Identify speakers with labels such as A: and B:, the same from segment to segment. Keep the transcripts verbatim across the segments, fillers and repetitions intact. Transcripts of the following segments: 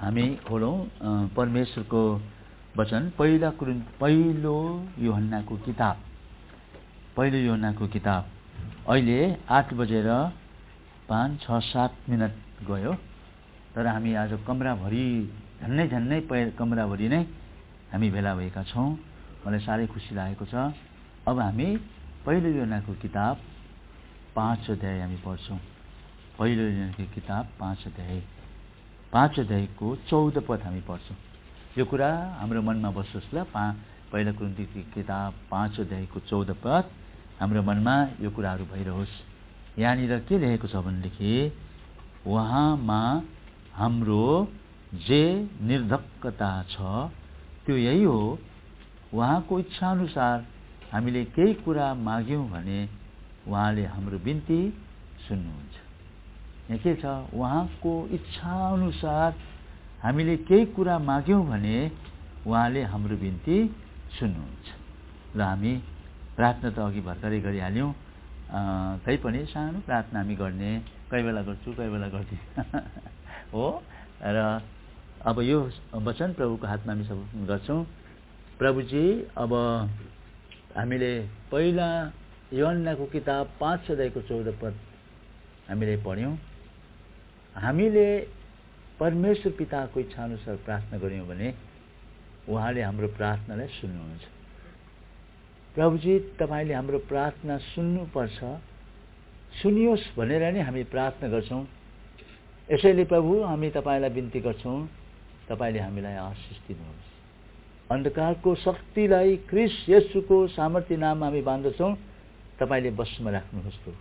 A: हामी खोलौं परमेश्वरको वचन पहिला कुरिन्थ पहिलो यूहन्नाको किताब पहिलो यूहन्नाको किताब। अहिले आठ बजेर पाँच छ सात मिनट गयो, तर हामी आज कमराभरि झन्नै झन्नै कमराभरि नै हामी भेला भएका छौं। मलाई साह्रै खुसी लागेको छ। अब हामी पहिलो यूहन्नाको किताब पाँच अध्याय हामी पढ्छौं। पहिलो यूहन्नाको किताब पाँच अध्याय पाँच अध्यायको चौध पद हामी पढ्छौं। यो कुरा हाम्रो मनमा बसोस् ल। पहिलो कुरिन्थीको किताब पाँच अध्यायको चौध पद हाम्रो मनमा यो कुराहरू भइरहोस्। यहाँनिर के लेखेको छ भनेदेखि, उहाँमा हाम्रो जे निर्धक्कता छ त्यो यही हो, उहाँको इच्छा अनुसार हामीले केही कुरा माग्यौं भने उहाँले हाम्रो बिन्ती सुन्नुहुन्छ। यहाँ के छ? उहाँको इच्छा अनुसार हामीले केही कुरा माग्यौं भने उहाँले हाम्रो बिन्ती सुन्नुहुन्छ। ल, हामी प्रार्थना त अघि भर्खरै गरिहाल्यौं, तैपनि सानो प्रार्थना हामी गर्ने, कोही बेला गर्छु कोही बेला गर्दिन हो। र अब यो वचन प्रभुको हातमा हामी समर्पण गर्छौं। प्रभुजी, अब हामीले पहिला यूहन्नाको किताब पाँच अध्यायको चौध पद हामीले पढ्यौं। हामीले परमेश्वर पिताको इच्छा अनुसार प्रार्थना गर्यौं भने उहाँले हाम्रो प्रार्थनालाई सुन्नुहुन्छ। प्रभुजी, तपाईले हाम्रो प्रार्थना सुन्नुपर्छ, सुनियोस् भनेर नै हामी प्रार्थना गर्छौं। यसैले प्रभु, हामी तपाईलाई बिन्ती गर्छौं, तपाईले हामीलाई आशीष दिनुहोस्। अन्धकारको शक्तिलाई ख्रीष्ट येशूको सामर्थ्य नाममा हामी बाँड्दछौं, तपाईले बसमा राख्नुहोस् प्रभु।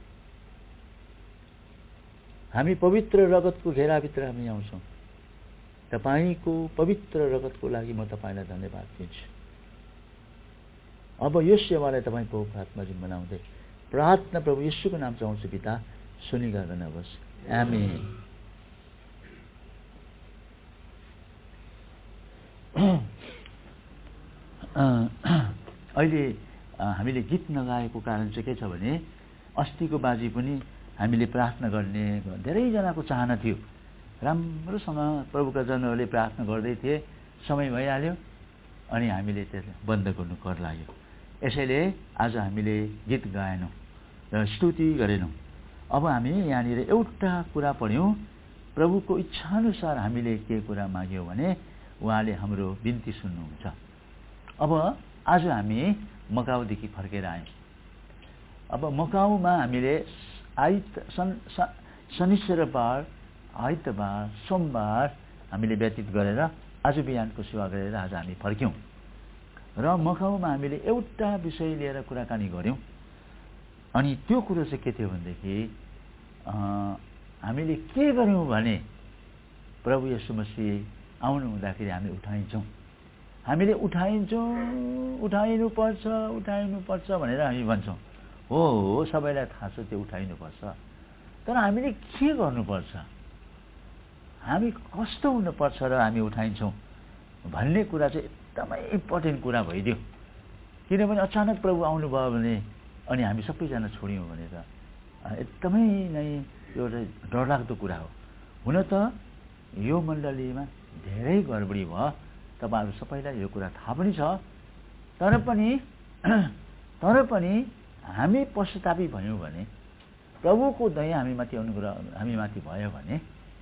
A: हामी पवित्र रगतको घेराभित्र हामी आउँछौं। तपाईको पवित्र रगतको लागि म तपाईलाई धन्यवाद दिन्छु। अब यो सेवालाई तपाईँ पवित्र हातमा जिम्माउँदै प्रार्थना प्रभु येशूको नाम चाहन्छु पिता, सुनि गर्दैन होस्। आमेन। अहिले हामीले गीत नगाएको कारण चाहिँ के छ भने, अस्तिको बाजी पनि हामीले प्रार्थना गर्ने धेरैजनाको चाहना थियो। राम्रोसँग प्रभुका जनहरूले प्रार्थना गर्दै थिए, समय भइहाल्यो अनि हामीले त्यसलाई बन्द गर्नु कर लाग्यो। यसैले आज हामीले गीत गाएनौं र स्तुति गरेनौं। अब हामी यहाँनिर एउटा कुरा पढ्यौं, प्रभुको इच्छाअनुसार हामीले के कुरा माग्यौं भने उहाँले हाम्रो बिन्ती सुन्नुहुन्छ। अब आज हामी मकाउदेखि फर्केर आयौं। अब मकाउमा हामीले आइत शनिश्चरबार, आइतबार, सोमबार हामीले व्यतीत गरेर आज बिहानको सेवा गरेर आज हामी फर्क्यौं र मकाउमा हामीले एउटा विषय लिएर कुराकानी गर्यौं। अनि त्यो कुरो चाहिँ के थियो भनेदेखि, हामीले के गर्यौं भने प्रभु येशू मसीह आउनु हुँदाखेरि हामी उठाइन्छौं। हामीले उठाइन्छौं, उठाइनु पर्छ उठाइनु पर्छ भनेर हामी भन्छौं। हो हो, सबैलाई थाहा छ त्यो उठाइनु पर्छ, तर हामीले के गर्नुपर्छ, हामी कस्तो हुनुपर्छ र हामी उठाइन्छौं भन्ने कुरा चाहिँ एकदमै इम्पोर्टेन्ट कुरा भइदियो। किनभने अचानक प्रभु आउनुभयो भने अनि हामी सबैजना छोड्यौं भने त एकदमै नै एउटा डरलाग्दो कुरा हो। हुन त यो मण्डलीमा धेरै गडबडी भयो, तपाईहरु सबैलाई यो कुरा थाहा पनि छ, तर पनि तर पनि हामी पश्चातापी भयौं भने, प्रभुको दया हामीमाथि अनुग्रह हामीमाथि भयो भने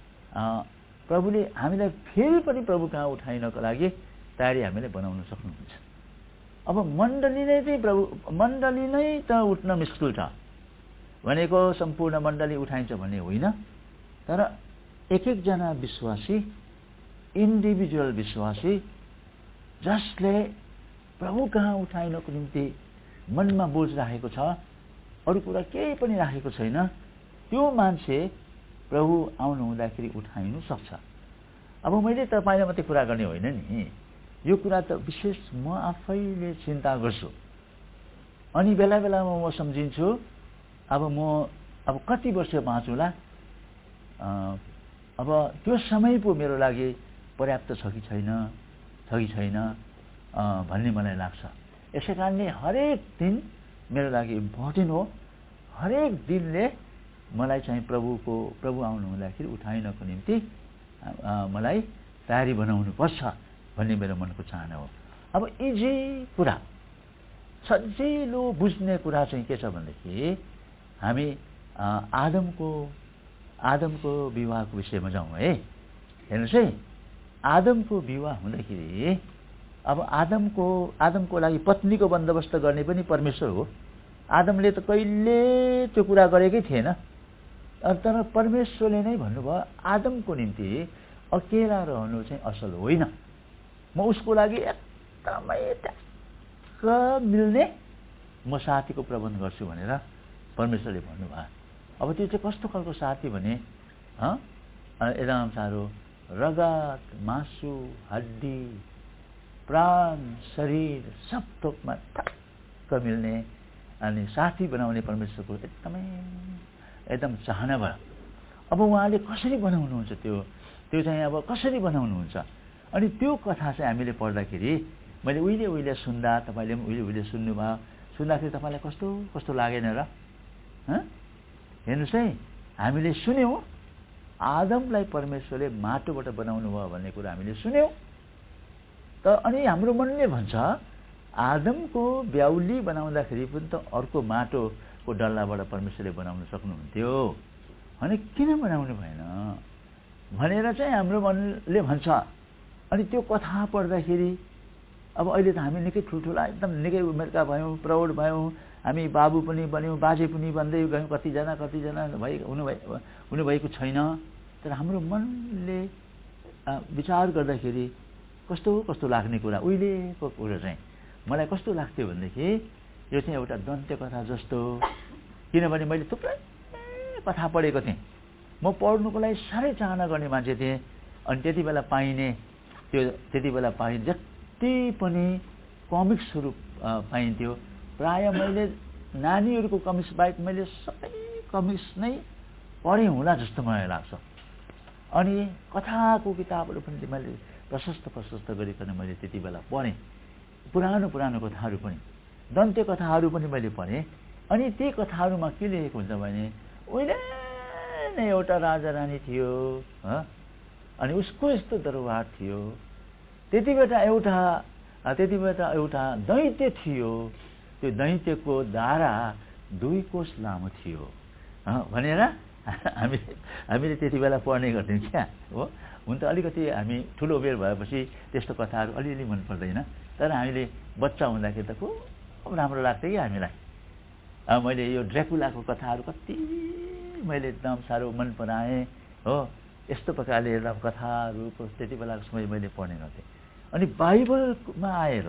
A: प्रभुले हामीलाई फेरि पनि प्रभु कहाँ उठाइनको लागि तयारी हामीले बनाउन सक्नुहुन्छ। अब मण्डली नै चाहिँ प्रभु मण्डली नै त उठ्न मुस्किल छ भनेको सम्पूर्ण मण्डली उठाइन्छ भन्ने होइन, तर एक एकजना विश्वासी, इन्डिभिजुअल विश्वासी जसले प्रभु कहाँ उठाइनको निम्ति मनमा बोझ राखेको छ, अरू कुरा केही पनि राखेको छैन, त्यो मान्छे प्रभु आउनु हुँदाखेरि उठाइनु सक्छ। अब मैले तपाईलाई मात्रै कुरा गर्ने होइन नि, यो कुरा त विशेष म आफैले चिन्ता गर्छु। अनि बेला बेलामा म सम्झिन्छु, अब म अब कति वर्ष बाँचुला, अब त्यो समय पो मेरो लागि पर्याप्त छ कि छैन छ कि छैन भन्ने मलाई लाग्छ। यसै कारणले हरेक दिन मेरो लागि इम्पोर्टेन्ट हो। हरेक दिनले मलाई चाहिँ प्रभुको प्रभु आउनु हुँदाखेरि उठाइनको निम्ति मलाई तयारी बनाउनु पर्छ भन्ने मेरो मनको चाहना हो। अब इजी कुरा, सजिलो बुझ्ने कुरा चाहिँ के छ भनेदेखि हामी आदमको आदमको विवाहको विषयमा जाउँ है। हेर्नुहोस् है, आदमको विवाह हुँदाखेरि अब आदमको आदमको लागि पत्नीको बन्दोबस्त गर्ने पनि परमेश्वर हो। आदमले त कहिले त्यो कुरा गरेकै थिएन, तर परमेश्वरले नै भन्नुभयो आदमको निम्ति अकेला रहनु चाहिँ असल होइन, म उसको लागि एकदमै ट्याक्क मिल्ने म साथीको प्रबन्ध गर्छु भनेर परमेश्वरले भन्नुभयो। अब त्यो चाहिँ कस्तो खालको साथी भने एकदम साह्रो रगत, मासु, हड्डी, प्राण, शरीर सब थोकमा ठक्क मिल्ने अनि साथी बनाउने परमेश्वरको एकदमै एकदम चाहना भयो। अब उहाँले कसरी बनाउनुहुन्छ त्यो त्यो चाहिँ अब कसरी बनाउनुहुन्छ अनि त्यो कथा चाहिँ हामीले पढ्दाखेरि मैले उहिले उहिले सुन्दा, तपाईँले पनि उहिले उहिले सुन्नुभयो, सुन्दाखेरि तपाईँलाई कस्तो कस्तो लागेन र? हेर्नुहोस् है, हामीले सुन्यौँ आदमलाई परमेश्वरले माटोबाट बनाउनु भयो भन्ने कुरा हामीले सुन्यौँ, तर अनि हाम्रो मनले भन्छ आदमको ब्याउली बनाउँदाखेरि पनि त अर्को माटोको डल्लाबाट परमेश्वरले बनाउन सक्नुहुन्थ्यो, अनि किन बनाउनु भएन भनेर चाहिँ हाम्रो मनले भन्छ। अनि त्यो कथा पढ्दाखेरि अब अहिले त हामी निकै ठुल्ठुला एकदम निकै उमेरका भयौँ, प्रौढ भयौँ, हामी बाबु पनि बन्यौँ, बाजे पनि बन्दै गयौँ, कतिजना कतिजना भइ हुनुभए हुनुभएको छैन, तर हाम्रो मनले विचार गर्दाखेरि कस्तो कस्तो लाग्ने कुरा उहिलेको कुरा चाहिँ मलाई कस्तो लाग्थ्यो भनेदेखि यो चाहिँ एउटा दन्त्य कथा जस्तो, किनभने मैले थुप्रै कथा पढेको थिएँ, म पढ्नुको लागि साह्रै चाहना गर्ने मान्छे थिएँ। अनि त्यति बेला पाइने त्यो त्यति बेला पाइने जति पनि कमिक्सहरू पाइन्थ्यो प्रायः मैले नानीहरूको कमिक्स बाहेक मैले सबै कमिक्स नै पढेँ होला जस्तो मलाई लाग्छ। अनि कथाको किताबहरू पनि मैले प्रशस्त प्रशस्त गरिकन मैले त्यति बेला पढेँ, पुरानो पुरानो कथाहरू पनि, दन्त्य कथाहरू पनि मैले पढेँ। अनि ती कथाहरूमा के लेखेको हुन्छ भने उहिले नै एउटा राजा रानी थियो अनि उसको यस्तो दरबार थियो, त्यति बेला एउटा त्यति बेला एउटा दैत्य थियो, त्यो दैत्यको दारा दुई कोस लामो थियो भनेर हामीले हामीले त्यति बेला पढ्ने गर्थ्यौँ क्या हो। हुन त अलिकति हामी ठुलो उमेर भएपछि त्यस्तो कथाहरू अलिअलि मन पर्दैन, तर हामीले बच्चा हुँदाखेरि त खुब राम्रो लाग्थ्यो कि हामीलाई। अब मैले यो ड्रेकुलाको कथाहरू कति मैले एकदम साह्रो मन पराएँ हो। यस्तो प्रकारले एकदम कथाहरूको त्यति बेलाको समय मैले पढ्ने गर्थेँ। अनि बाइबलमा आएर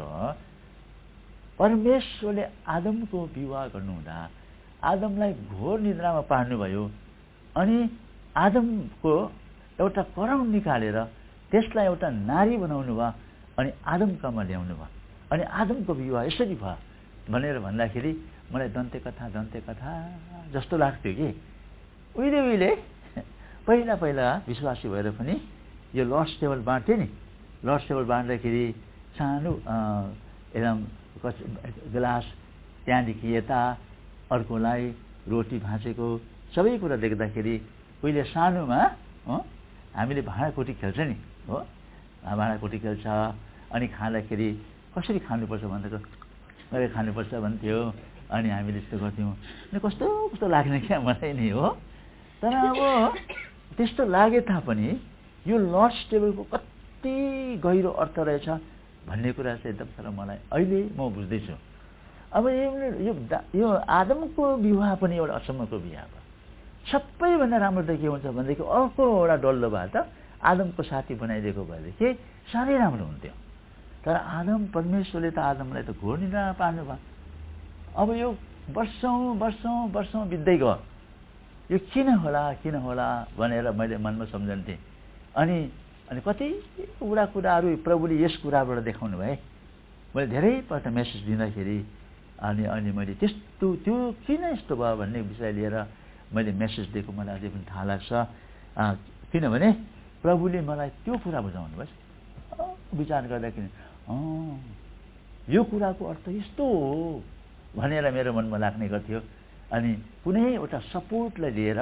A: परमेश्वरले आदमको विवाह गर्नुहुँदा आदमलाई घोर निद्रामा पार्नुभयो, अनि आदमको एउटा कराउन निकालेर त्यसलाई एउटा नारी बनाउनु भयो अनि आदमकामा ल्याउनु भयो, अनि आदमको विवाह यसरी भयो भनेर भन्दाखेरि मलाई दन्त्य कथा दन्त्य कथा जस्तो लाग्थ्यो कि उहिले उहिले पहिला पहिला विश्वासी भएर पनि यो लर्ड्स टेबल बाँड्थ्यो नि, लर्ड्स टेबल बाँड्दाखेरि सानो एकदम गिलास, त्यहाँदेखि यता अर्कोलाई रोटी भाँचेको सबै कुरा देख्दाखेरि उहिले सानोमा हामीले भाँडाकुटी खेल्छ नि हो, भाँडाकुटी खेल्छ अनि खाँदाखेरि कसरी खानुपर्छ भन्दा गरे खानुपर्छ भन्थ्यो, अनि हामीले त्यस्तो गर्थ्यौँ। अनि कस्तो कस्तो लाग्ने क्या मलाई नि हो। तर अब त्यस्तो लागे तापनि यो लर्ड्स टेबलको कति गहिरो अर्थ रहेछ भन्ने कुरा चाहिँ एकदम साह्रो मलाई अहिले म बुझ्दैछु। अब यो यो आदमको विवाह पनि एउटा अचम्मको विवाह भयो। सबैभन्दा राम्रो त के हुन्छ भनेदेखि अर्को एउटा डल्लो भए त आदमको साथी बनाइदिएको भएदेखि साह्रै राम्रो हुन्थ्यो, तर आदम परमेश्वरले त आदमलाई त घोर निद्रामा पार्नु भयो। अब यो वर्षौँ वर्षौँ वर्षौँ बित्दै गयो, यो किन होला किन होला भनेर मैले मनमा सम्झन्थेँ। अनि अनि कति कुरा कुराहरू प्रभुले यस कुराबाट देखाउनु भए। मैले धेरैपल्ट मेसेज दिँदाखेरि अनि अनि मैले त्यस्तो त्यो किन यस्तो भयो भन्ने विषय लिएर मैले मेसेज दिएको मलाई अझै पनि थाहा लाग्छ, किनभने प्रभुले मलाई त्यो कुरा बुझाउनु भयो। विचार गर्दाखेरि अँ यो कुराको अर्थ यस्तो हो भनेर मेरो मनमा लाग्ने गर्थ्यो। अनि कुनै एउटा सपोर्टलाई लिएर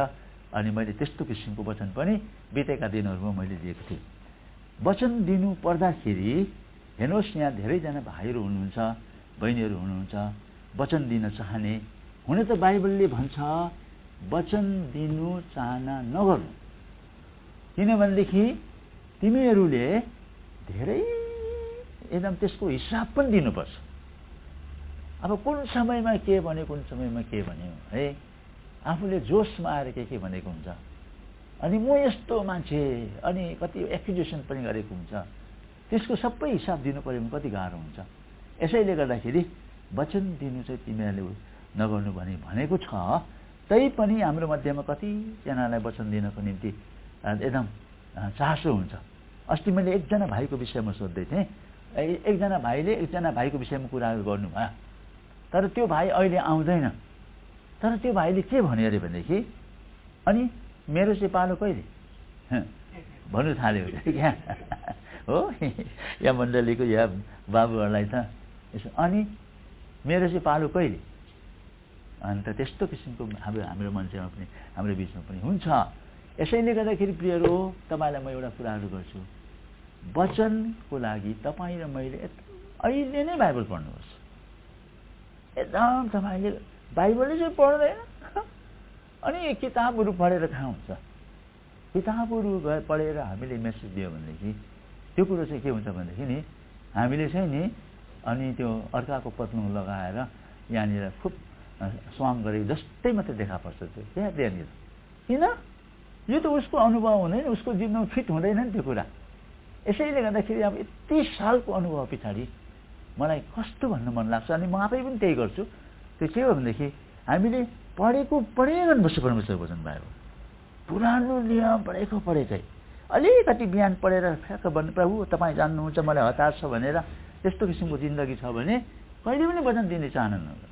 A: अनि मैले त्यस्तो किसिमको वचन पनि बितेका दिनहरूमा मैले दिएको थिएँ। वचन दिनु पर्दाखेरि हेर्नुहोस्, यहाँ धेरैजना भाइहरू हुनुहुन्छ, बहिनीहरू हुनुहुन्छ, वचन दिन चाहने। हुन त बाइबलले भन्छ वचन दिनु चाहना नगर्नु, किनभनेदेखि तिमीहरूले धेरै एकदम त्यसको हिसाब पनि दिनुपर्छ। अब कुन समयमा के भन्यो, कुन समयमा के भन्यो है, आफूले जोसमा आएर के के भनेको हुन्छ, अनि म यस्तो मान्छे, अनि कति एक्युजेसन पनि गरेको हुन्छ, त्यसको सबै हिसाब दिनु पऱ्यो भने कति गाह्रो हुन्छ। यसैले गर्दाखेरि वचन दिनु चाहिँ तिमीहरूले नगर्नु भने भनेको छ, तैपनि हाम्रो मध्येमा कतिजनालाई वचन दिनको निम्ति एकदम चासो हुन्छ। अस्ति मैले एकजना भाइको विषयमा सोध्दै थिएँ, एकजना भाइले एकजना भाइको विषयमा कुराहरू गर्नुभयो, तर त्यो भाइ अहिले आउँदैन। तर त्यो भाइले के भन्यो अरे भनेदेखि, अनि मेरो चाहिँ पालो कहिले भन्नु थाल्यो क्या हो या मण्डलीको या बाबुहरूलाई त यसो, अनि मेरो चाहिँ पालो कहिले। अन्त त्यस्तो किसिमको हाम्रो हाम्रो मान्छेमा पनि हाम्रो बिचमा पनि हुन्छ। यसैले गर्दाखेरि प्रियहरू, तपाईँलाई म एउटा कुराहरू गर्छु, वचनको लागि तपाईँ र मैले अहिले नै बाइबल पढ्नुहोस्। एकदम तपाईँले बाइबलले चाहिँ पढ्दैन, अनि किताबहरू पढेर कहाँ हुन्छ। किताबहरू पढेर हामीले मेसेज दियो भनेदेखि त्यो कुरो चाहिँ के हुन्छ भनेदेखि नि, हामीले चाहिँ नि अनि त्यो अर्काको पत्लुङ लगाएर यहाँनिर खुब स्वाङ गरेको जस्तै मात्रै देखा पर्छ। त्यो त्यहाँ त्यहाँनिर किन, यो त उसको अनुभव हुँदैन, उसको जीवनमा फिट हुँदैन नि त्यो कुरा। यसैले गर्दाखेरि अब यति सालको अनुभव पछाडि मलाई कस्तो भन्नु मन लाग्छ, अनि म आफै पनि त्यही गर्छु। त्यो के हो भनेदेखि हामीले पढेको पढे गर्नुपर्छ परमेश्वरको वचन बाइबल। पुरानो नियम पढेको पढेकै, अलिकति बिहान पढेर फ्याक्क भन्नु, प्रभु तपाईँ जान्नुहुन्छ मलाई हतार छ भनेर त्यस्तो किसिमको जिन्दगी छ भने कहिले पनि वचन दिने चाहना नगर्नु।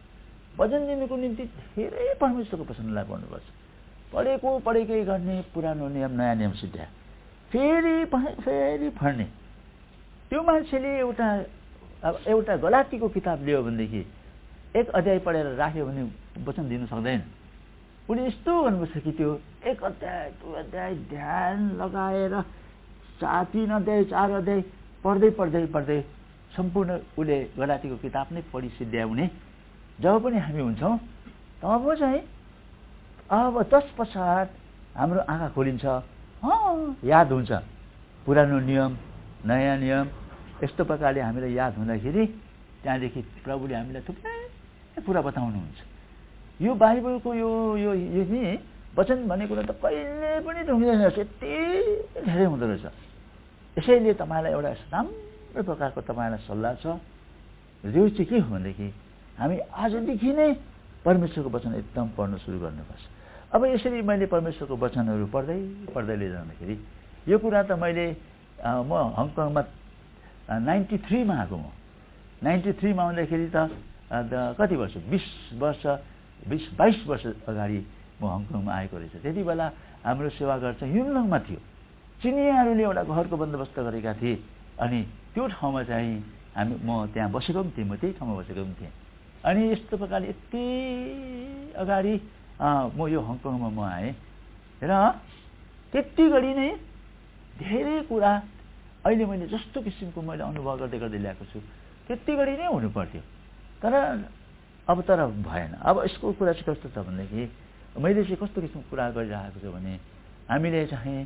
A: वचन दिनुको निम्ति धेरै परमेश्वरको वचनलाई पढ्नुपर्छ। पढेको पढेकै गर्ने, पुरानो नियम नयाँ नियम सिद्ध्या फेरि फेरि पढ्ने। त्यो मान्छेले एउटा अब एउटा गलातीको किताब लियो भनेदेखि एक अध्याय पढेर राख्यो भने वचन दिनु सक्दैन। उसले यस्तो गर्नुपर्छ कि त्यो एक अध्याय दुई अध्याय ध्यान लगाएर चार तिन अध्याय चार अध्याय पढ्दै पढ्दै पढ्दै सम्पूर्ण उसले गलातीको किताब नै पढि सिद्ध्याउने। जब पनि हामी हुन्छौँ तब चाहिँ अब तत्पश्चात हाम्रो आँखा खोलिन्छ, याद हुन्छ पुरानो नियम नयाँ नियम। यस्तो प्रकारले हामीलाई याद हुँदाखेरि त्यहाँदेखि प्रभुले हामीलाई थुप्रै कुरा बताउनुहुन्छ। यो बाइबलको यो यो यो नि वचन भन्ने कुरा त कहिले पनि त हुँदैन, यति धेरै हुँदो रहेछ। यसैले तपाईँलाई एउटा राम्रो प्रकारको तपाईँलाई सल्लाह छ, यो चाहिँ के हो भनेदेखि हामी आजदेखि नै परमेश्वरको वचन एकदम पढ्न सुरु गर्नुपर्छ। अब यसरी मैले परमेश्वरको वचनहरू पढ्दै पढ्दै लिँदाखेरि यो कुरा त मैले म हङकङमा नाइन्टी थ्रीमा आएको। म नाइन्टी थ्रीमा आउँदाखेरि त कति वर्ष बिस वर्ष बिस बाइस वर्ष अगाडि म हङकङमा आएको रहेछ। त्यति बेला हाम्रो सेवाघर चाहिँ युमलङमा थियो। चिनियाहरूले एउटा घरको बन्दोबस्त गरेका थिए, अनि त्यो ठाउँमा चाहिँ हामी म त्यहाँ बसेको पनि थिएँ, म त्यही ठाउँमा बसेको पनि थिएँ। अनि यस्तो प्रकारले यति अगाडि म यो हङकङमा म आएँ र त्यति घडी नै धेरै कुरा अहिले मैले जस्तो किसिमको मैले अनुभव गर्दै गर्दै ल्याएको छु त्यति घडी नै हुनु पर्थ्यो, तर अब तर भएन। अब यसको कुरा चाहिँ कस्तो छ भनेदेखि मैले चाहिँ कस्तो किसिमको कुरा गरिरहेको छु भने हामीले चाहिँ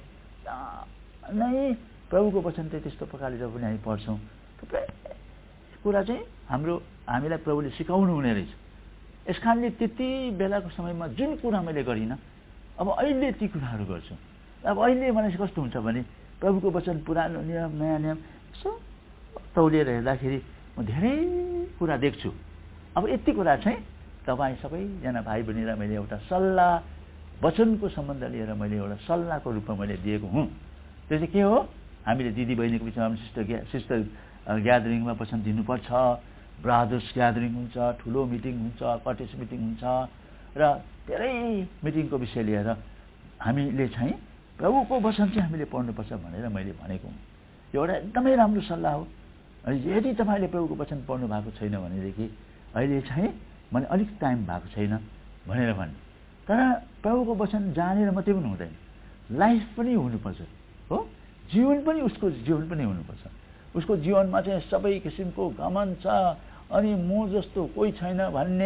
A: नै प्रभुको वचन चाहिँ त्यस्तो प्रकारले जब पनि हामी पढ्छौँ थुप्रै कुरा चाहिँ हाम्रो हामीलाई प्रभुले सिकाउनु हुने रहेछ। यस कारणले त्यति बेलाको समयमा जुन कुरा मैले गरिनँ अब अहिले ती कुराहरू गर्छु। अब अहिले मलाई चाहिँ कस्तो हुन्छ भने प्रभुको वचन पुरानो नियम नयाँ नियम यसो तौलिएर हेर्दाखेरि म धेरै कुरा देख्छु। अब यति कुरा चाहिँ तपाईँ सबैजना भाइ बहिनीलाई मैले एउटा सल्लाह वचनको सम्बन्ध लिएर मैले एउटा सल्लाहको रूपमा मैले दिएको हुँ। त्यो चाहिँ के हो, हामीले दिदी बहिनीको बिचमा सिस्टर सिस्टर ग्यादरिङमा वचन दिनुपर्छ, ब्रादर्स ग्यादरिङ हुन्छ, ठुलो मिटिङ हुन्छ, कटेज मिटिङ हुन्छ र धेरै मिटिङको विषय लिएर हामीले चाहिँ प्रभुको वचन चाहिँ हामीले पढ्नुपर्छ भनेर मैले भनेको हुँ। यो एउटा एकदमै राम्रो सल्लाह हो। यदि तपाईँले प्रभुको वचन पढ्नु भएको छैन भनेदेखि अहिले चाहिँ मैले अलिक टाइम भएको छैन भनेर भन्ने। तर प्रभुको वचन जानेर मात्रै पनि हुँदैन, लाइफ पनि हुनुपर्छ हो, जीवन पनि उसको जीवन पनि हुनुपर्छ। उसको जीवनमा चाहिँ सबै किसिमको घमण्ड छ, अनि म जस्तो कोही छैन भन्ने,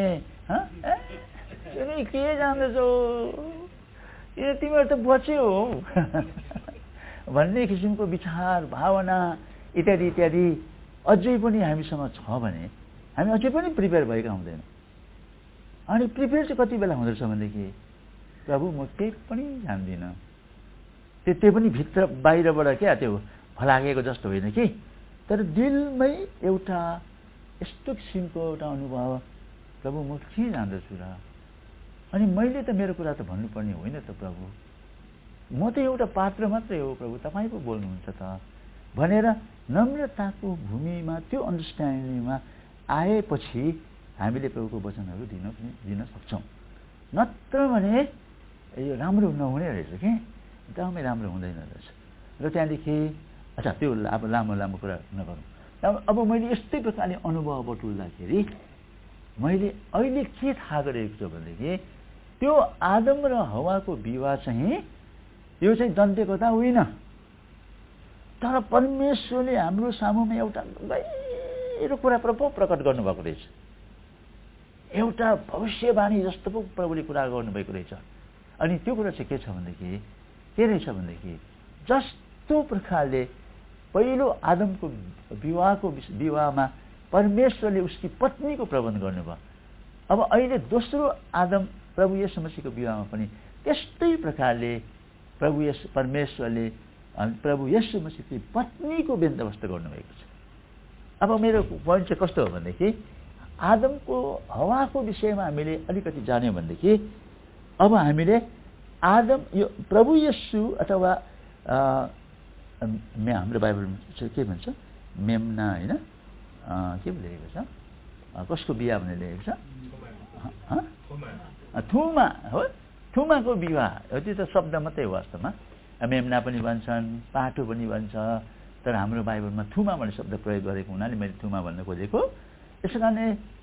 A: के जान्दछौ यो तिमीहरू त बच्यो हो भन्ने किसिमको विचार भावना इत्यादि इत्यादि अझै पनि हामीसँग छ भने हामी अझै पनि प्रिपेयर भएका हुँदैन। अनि प्रिपेयर चाहिँ कति बेला हुँदो रहेछ भनेदेखि, प्रभु म केही पनि जान्दिनँ, त्यो त्यो पनि भित्र बाहिरबाट क्या त्यो फलाकेको जस्तो होइन कि, तर दिलमै एउटा यस्तो किसिमको एउटा अनुभव, प्रभु म के जान्दछु र, अनि मैले त मेरो कुरा त भन्नुपर्ने होइन त प्रभु, म त एउटा पात्र मात्रै हो प्रभु, तपाईँ पो बोल्नुहुन्छ त भनेर नम्रताको भूमिमा त्यो अन्डरस्ट्यान्डिङमा आएपछि हामीले प्रभुको वचनहरू दिन दिन सक्छौँ। नत्र भने यो राम्रो नहुने रहेछ कि, एकदमै राम्रो हुँदैन रहेछ। र त्यहाँदेखि अच्छा त्यो अब लामो लामो कुरा नगरौँ। अब मैले यस्तै प्रकारले अनुभव बटुल्दाखेरि मैले अहिले के थाहा गरेको छु भनेदेखि, त्यो आदम र हवाको विवाह चाहिँ यो चाहिँ दन्त्यकथा होइन, तर परमेश्वरले हाम्रो सामुमा एउटा गहिरो कुरा पो प्रकट गर्नुभएको रहेछ, एउटा भविष्यवाणी जस्तो पो प्रभुले कुरा गर्नुभएको रहेछ। अनि त्यो कुरा चाहिँ के छ भनेदेखि, के रहेछ भनेदेखि, जस्तो प्रकारले पहिलो आदमको विवाहको विवाहमा परमेश्वरले उसकी पत्नीको प्रबन्ध गर्नुभयो, अब अहिले दोस्रो आदम प्रभु येशू मसीहको विवाहमा पनि त्यस्तै प्रकारले प्रभु येशू परमेश्वरले प्रभु येशू मसीहकी पत्नीको बन्दोबस्त गर्नुभएको छ। अब मेरो पोइन्ट चाहिँ कस्तो हो भनेदेखि, आदमको हवाको विषयमा हामीले अलिकति जान्यौँ भनेदेखि, अब हामीले आदम यो प्रभु येशू अथवा मे हाम्रो बाइबलमा चाहिँ के भन्छ, मेम्ना होइन के लेखेको छ, कसको बिहा भनेर लेखेको छ, थुमा हो, थुमाको विवाह हो। त्यो त शब्द मात्रै हो, वास्तवमा मेम्ना पनि भन्छन्, पाठो पनि भन्छ, तर हाम्रो बाइबलमा थुमा भन्ने शब्द प्रयोग गरेको हुनाले मैले थुमा भन्न खोजेको। यसै कारणले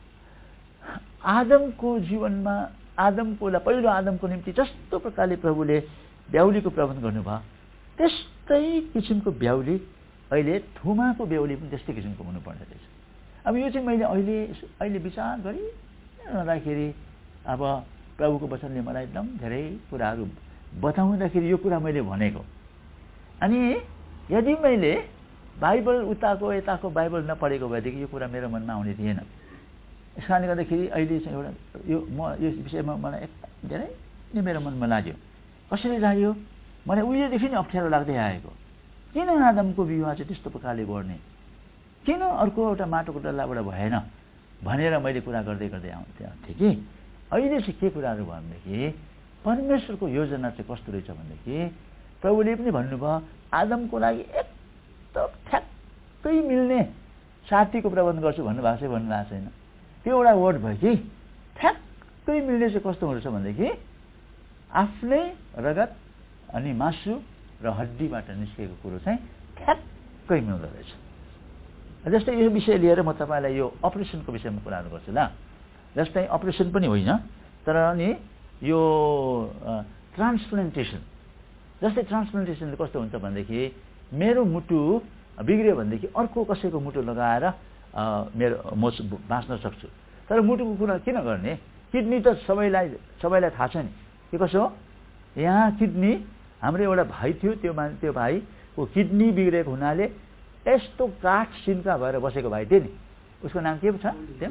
A: आदमको जीवनमा आदमको पहिलो आदमको निम्ति जस्तो प्रकारले प्रभुले ब्याउलीको प्रबन्ध गर्नुभयो, त्यस्तै किसिमको ब्याउली अहिले थुमाको ब्याउली पनि त्यस्तै किसिमको हुनुपर्ने रहेछ। अब यो चाहिँ मैले अहिले अहिले विचार गरिरहँदाखेरि अब प्रभुको वचनले मलाई एकदम धेरै कुराहरू बताउँदाखेरि यो कुरा मैले भनेको। अनि यदि मैले बाइबल उताको यताको बाइबल नपढेको भएदेखि यो कुरा मेरो मनमा आउने थिएन। यस कारणले गर्दाखेरि अहिले चाहिँ एउटा यो म यो विषयमा मलाई एकदम धेरै नै मेरो मनमा लाग्यो। कसरी लाग्यो, मलाई उहिलेदेखि नै अप्ठ्यारो लाग्दै आएको, किन आदमको विवाह चाहिँ त्यस्तो प्रकारले गर्ने, किन अर्को एउटा माटोको डल्लाबाट भएन भनेर मैले कुरा गर्दै गर्दै आउँथेँ थिएँ कि अहिले चाहिँ के कुराहरू भयो भनेदेखि, परमेश्वरको योजना चाहिँ कस्तो रहेछ भनेदेखि, प्रभुले पनि भन्नुभयो आदमको लागि एकदम ठ्याक्कै मिल्ने साथीको प्रबन्ध गर्छु भन्नुभएको चाहिँ भन्नुभएको छैन, त्यो एउटा वर्ड भयो कि ठ्याक्कै मिल्ने चाहिँ कस्तो हुँदो रहेछ भनेदेखि, आफ्नै रगत अनि मासु र हड्डीबाट निस्केको कुरो चाहिँ ठ्याक्कै मिल्दो रहेछ। जस्तै यो विषय लिएर म तपाईँलाई यो अपरेसनको विषयमा कुराहरू गर्छु ल। जस्तै अपरेसन पनि होइन, तर अनि यो ट्रान्सप्लान्टेसन, जस्तै ट्रान्सप्लान्टेसनले कस्तो हुन्छ भनेदेखि, मेरो मुटु बिग्रियो भनेदेखि अर्को कसैको मुटु लगाएर मेरो म बाँच्न सक्छु, तर मुटुको कुरा किन गर्ने, किडनी त सबैलाई सबैलाई थाहा छ नि के कसो हो। यहाँ किडनी हाम्रो एउटा भाइ थियो, त्यो मान त्यो भाइको किडनी बिग्रेको हुनाले यस्तो काठ सिन्का भएर बसेको भाइ थियो नि, उसको नाम के छ त्यो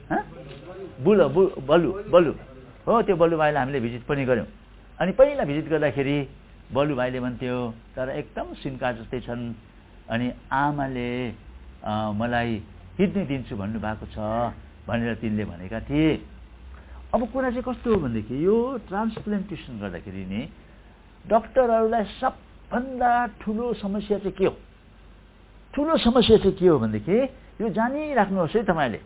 A: बुल बलु बलु हो। त्यो बलु भाइलाई हामीले भिजिट पनि गऱ्यौँ। अनि पहिला भिजिट गर्दाखेरि बलु भाइले भन्थ्यो तर एकदम सिन्का जस्तै छन्, अनि आमाले मलाई किडनी दिन्छु भन्नुभएको छ भनेर तिनले भनेका थिए। अब कुरा चाहिँ कस्तो हो भनेदेखि, यो ट्रान्सप्लान्टेसन गर्दाखेरि नि डक्टरहरूलाई सबभन्दा ठुलो समस्या चाहिँ के हो, ठुलो समस्या चाहिँ के हो भनेदेखि, यो जानिराख्नुहोस् है तपाईँले।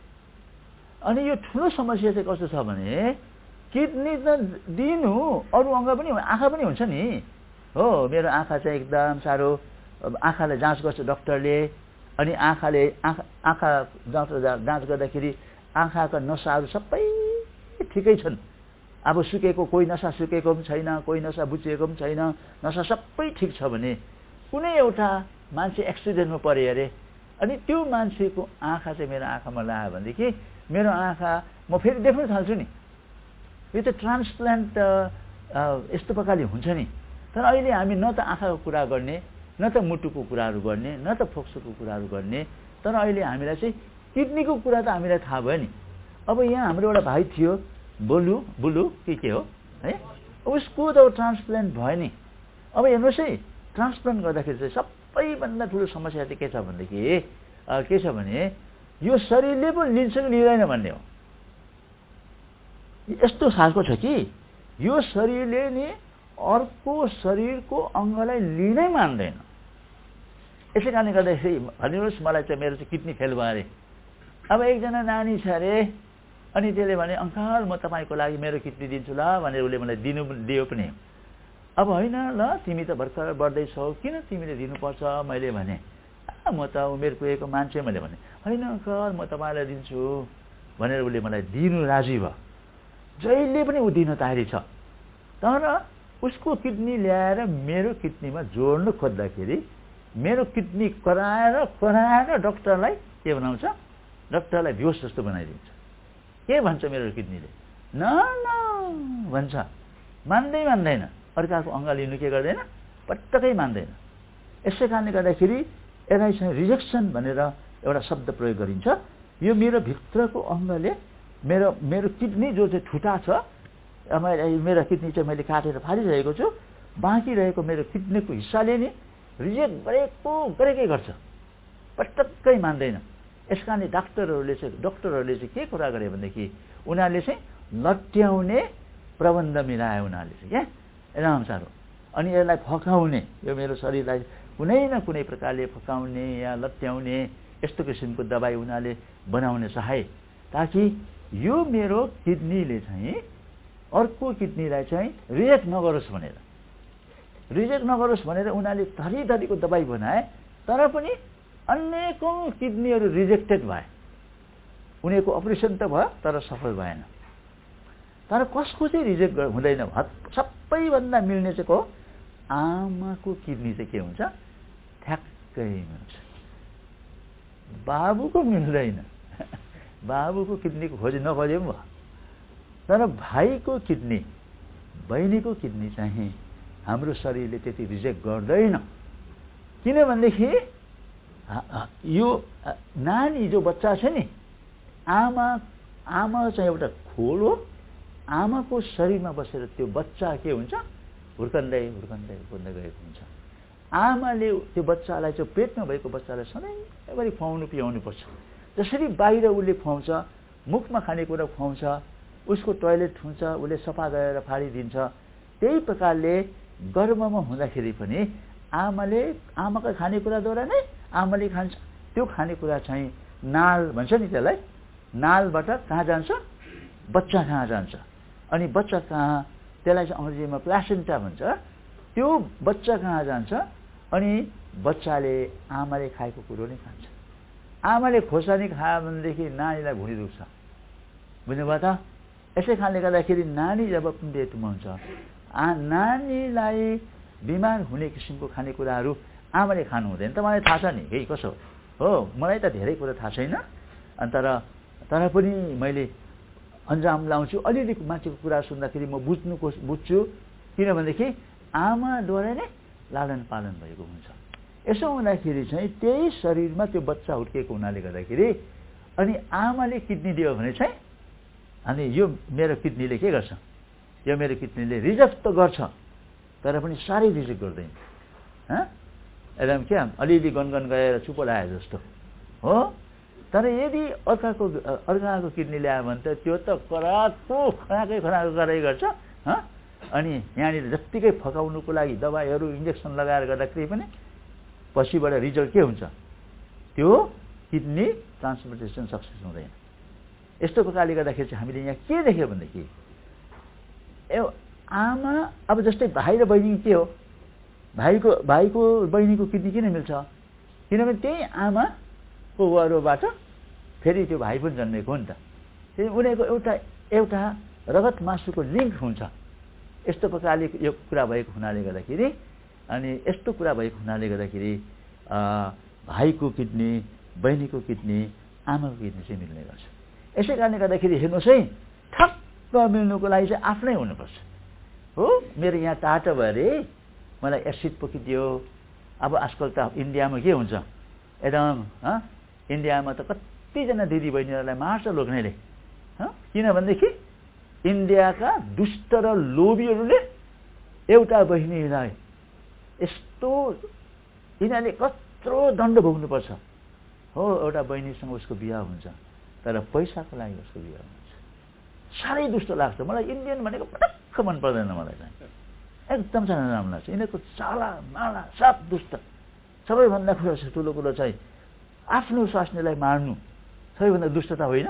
A: अनि यो ठुलो समस्या चाहिँ कस्तो छ भने, किडनी त दिनु, अरू अङ्ग पनि आँखा पनि हुन्छ नि हो। मेरो आँखा चाहिँ एकदम साह्रो, आँखालाई जाँच गर्छ डक्टरले, अनि आँखाले आँखा आँखा जाँच जाँच गर्दाखेरि आँखाका नसाहरू सबै ठिकै छन्, अब सुकेको कोही नसा सुकेको पनि छैन, कोही नसा बुझिएको पनि छैन, नसा सबै ठिक छ भने कुनै एउटा मान्छे एक्सिडेन्टमा पऱ्यो अरे, अनि त्यो मान्छेको आँखा चाहिँ मेरो आँखामा लाग्यो भनेदेखि मेरो आँखा म फेरि देख्न थाल्छु नि। यो त ट्रान्सप्लान्ट यस्तो प्रकारले हुन्छ नि। तर अहिले हामी न त आँखाको कुरा गर्ने, न त मुटुको कुराहरू गर्ने, न त फोक्सोको कुराहरू गर्ने, तर अहिले हामीलाई चाहिँ किडनीको कुरा त हामीलाई थाहा भयो नि। अब यहाँ हाम्रो एउटा भाइ थियो बोलु बुलु के के हो है, उसको त ट्रान्सप्लान्ट भयो नि। अब हेर्नुहोस् है, ट्रान्सप्लान्ट गर्दाखेरि चाहिँ सबैभन्दा ठुलो समस्या चाहिँ के छ भनेदेखि के छ भने यो शरीरले पो लिन्छ कि लिँदैन भन्ने हो। यस्तो खालको छ कि यो शरीरले नि अर्को शरीरको अङ्गलाई लिनै मान्दैन। यसै कारणले गर्दाखेरि भनिनुहोस् मलाई चाहिँ मेरो चाहिँ किडनी फेल भयो अरे। अब एकजना नानी छ अरे, अनि त्यसले भने अङ्कल म तपाईँको लागि मेरो किडनी दिन्छु ल भनेर उसले मलाई दिनु दियो पनि। अब होइन ल तिमी त भर्खर बढ्दैछौ, किन तिमीले दिनुपर्छ? मैले भने म त उमेर पुगेको मान्छे, मैले भने होइन अङ्कल म तपाईँलाई दिन्छु भनेर उसले मलाई दिनु राजी भयो। जहिले पनि ऊ दिन तयारी छ। तर उसको किडनी ल्याएर मेरो किडनीमा जोड्नु खोज्दाखेरि मेरो किडनी कराएर कराएर डक्टरलाई के बनाउँछ? डक्टरलाई बेहोस जस्तो बनाइदिन्छ। के भन्छ मेरो किडनीले? न न भन्छ, मान्दै मान्दैन। अर्काको अङ्ग लिनु के गर्दैन? पटक्कै मान्दैन। यसै कारणले गर्दाखेरि यसलाई चाहिँ रिजेक्सन भनेर एउटा शब्द प्रयोग गरिन्छ। यो मेरो भित्रको अङ्गले मेरो मेरो किडनी जो चाहिँ ठुटा छ, मेरो किडनी चाहिँ मैले काटेर फालिरहेको छु, बाँकी रहेको मेरो किडनीको हिस्साले नि रिजेक्ट गरेको गरेकै गर्छ, पटक्कै मान्दैन। यस कारणले डाक्टरहरूले चाहिँ डक्टरहरूले चाहिँ के कुरा गरे भनेदेखि उनीहरूले चाहिँ लट्याउने प्रबन्ध मिलायो उनीहरूले चाहिँ क्या रामसार हो। अनि यसलाई फकाउने, यो मेरो शरीरलाई कुनै न कुनै प्रकारले फकाउने या लट्याउने यस्तो किसिमको दबाई उनीहरूले बनाउन चाहे, ताकि यो मेरो किडनीले चाहिँ अर्को किडनीलाई चाहिँ रिजेक्ट नगरोस् भनेर रिजेक्ट नगरोस् भनेर उनीहरूले थरी थरीको दबाई बनाए। तर पनि अनेकौँ किडनीहरू रिजेक्टेड भए। उनीहरूको अपरेसन त भयो तर सफल भएन। तर कसको चाहिँ रिजेक्ट हुँदैन? सबैभन्दा मिल्ने चाहिँ को? आमाको किडनी चाहिँ के हुन्छ? ठ्याक्कै मिल्छ। बाबुको मिल्दैन। बाबुको किडनीको खोजी नखोजे पनि भयो। तर भाइको किडनी, बहिनीको किडनी चाहिँ हाम्रो शरीरले त्यति रिजेक्ट गर्दैन। किनभनेदेखि यो नानी जो बच्चा छ नि, आमा आमा चाहिँ एउटा खोल हो। आमाको शरीरमा बसेर त्यो बच्चा के हुन्छ? हुर्कँदै हुर्कँदै हुर्कँदै गएको हुन्छ। आमाले त्यो बच्चालाई चाहिँ पेटमा भएको बच्चालाई सधैँभरि खुवाउनु पियाउनु पर्छ। जसरी बाहिर उसले खुवाउँछ, मुखमा खानेकुरा खुवाउँछ, उसको टोयलेट हुन्छ, उसले सफा गरेर फालिदिन्छ, त्यही प्रकारले गर्भमा हुँदाखेरि पनि आमाले आमाको खानेकुराद्वारा नै आमाले खान्छ। त्यो खानेकुरा चाहिँ नाल भन्छ नि त्यसलाई, नालबाट कहाँ जान्छ? बच्चा कहाँ जान्छ। अनि बच्चा कहाँ, त्यसलाई चाहिँ अङ्ग्रेजीमा प्लासेन्टा भन्छ। त्यो बच्चा कहाँ जान्छ? अनि बच्चाले आमाले खाएको कुरो नै खान्छ। आमाले खोर्सानी खायो भनेदेखि नानीलाई भुँडी दुख्छ, बुझ्नुभयो त? यसै कारणले गर्दाखेरि नानी जब पेटमा हुन्छ, आ नानीलाई बिमार हुने किसिमको खानेकुराहरू आमाले खानु हुँदैन। तपाईँलाई थाहा छ नि के कसो हो? मलाई त धेरै कुरा थाहा छैन, तर तर पनि मैले अन्जाम लाउँछु। अलिअलि मान्छेको कुरा सुन्दाखेरि म बुझ्नु बुझ्छु। किनभनेदेखि आमाद्वारा नै लालन पालन भएको हुन्छ। यसो हुँदाखेरि चाहिँ त्यही शरीरमा त्यो बच्चा हुर्किएको हुनाले गर्दाखेरि अनि आमाले किडनी दियो भने चाहिँ अनि यो मेरो किडनीले के गर्छ? यो मेरो किडनीले रिजेक्ट त गर्छ, तर पनि साह्रै रिजेक्ट गर्दैन। एकदम क्या अलिअलि गनगन गएर चुपो लाए जस्तो हो। तर यदि अर्काको अर्काको किडनी ल्यायो भने त त्यो त कराको खराकै खराको गराइ गर्छ। अनि यहाँनिर जत्तिकै फकाउनुको लागि दबाईहरू इन्जेक्सन लगाएर गर्दाखेरि पनि पछिबाट रिजल्ट के हुन्छ? त्यो किडनी ट्रान्सप्लान्टेसन सक्सेस हुँदैन। यस्तो प्रकारले गर्दाखेरि चाहिँ हामीले यहाँ के देख्यो भनेदेखि ए आमा, अब जस्तै भाइ र बहिनी के हो? भाइको भाइको बहिनीको किडनी किन मिल्छ? किनभने त्यही आमाको वरोबाट फेरि त्यो भाइ पनि जन्मेको हो नि त। त्यही उनीहरूको एउटा एउटा रगत मासुको लिङ्क हुन्छ। यस्तो प्रकारले यो कुरा भएको हुनाले गर्दाखेरि अनि यस्तो कुरा भएको हुनाले गर्दाखेरि भाइको किडनी, बहिनीको किडनी, आमाको किडनी चाहिँ मिल्ने गर्छ। यसै कारणले गर्दाखेरि हेर्नुहोस् है, ठक्क मिल्नुको लागि चाहिँ आफ्नै हुनुपर्छ। हो, मेरो यहाँ टाटो भयो अरे, मलाई एसिड पोखिदियो। अब आजकल त इन्डियामा के हुन्छ, एकदम इन्डियामा त कतिजना दिदी बहिनीहरूलाई मार्छ लोग्नेले। किनभनेदेखि इन्डियाका दुष्ट र लोभीहरूले एउटा बहिनीलाई यस्तो यिनीहरूले कत्रो दण्ड भोग्नुपर्छ। हो, एउटा बहिनीसँग उसको बिहा हुन्छ, तर पैसाको लागि उसको बिहा हुन्छ। साह्रै दुष्ट लाग्छ मलाई। इन्डियन भनेको पटक्क मन पर्दैन मलाई चाहिँ, एकदम साह्रै राम्रो लाग्छ। यिनीहरूको चाला माला साप दुष्ट। सबैभन्दा ठुलो ठुलो कुरो चाहिँ आफ्नो स्वास्नीलाई मार्नु सबैभन्दा दुष्टता होइन?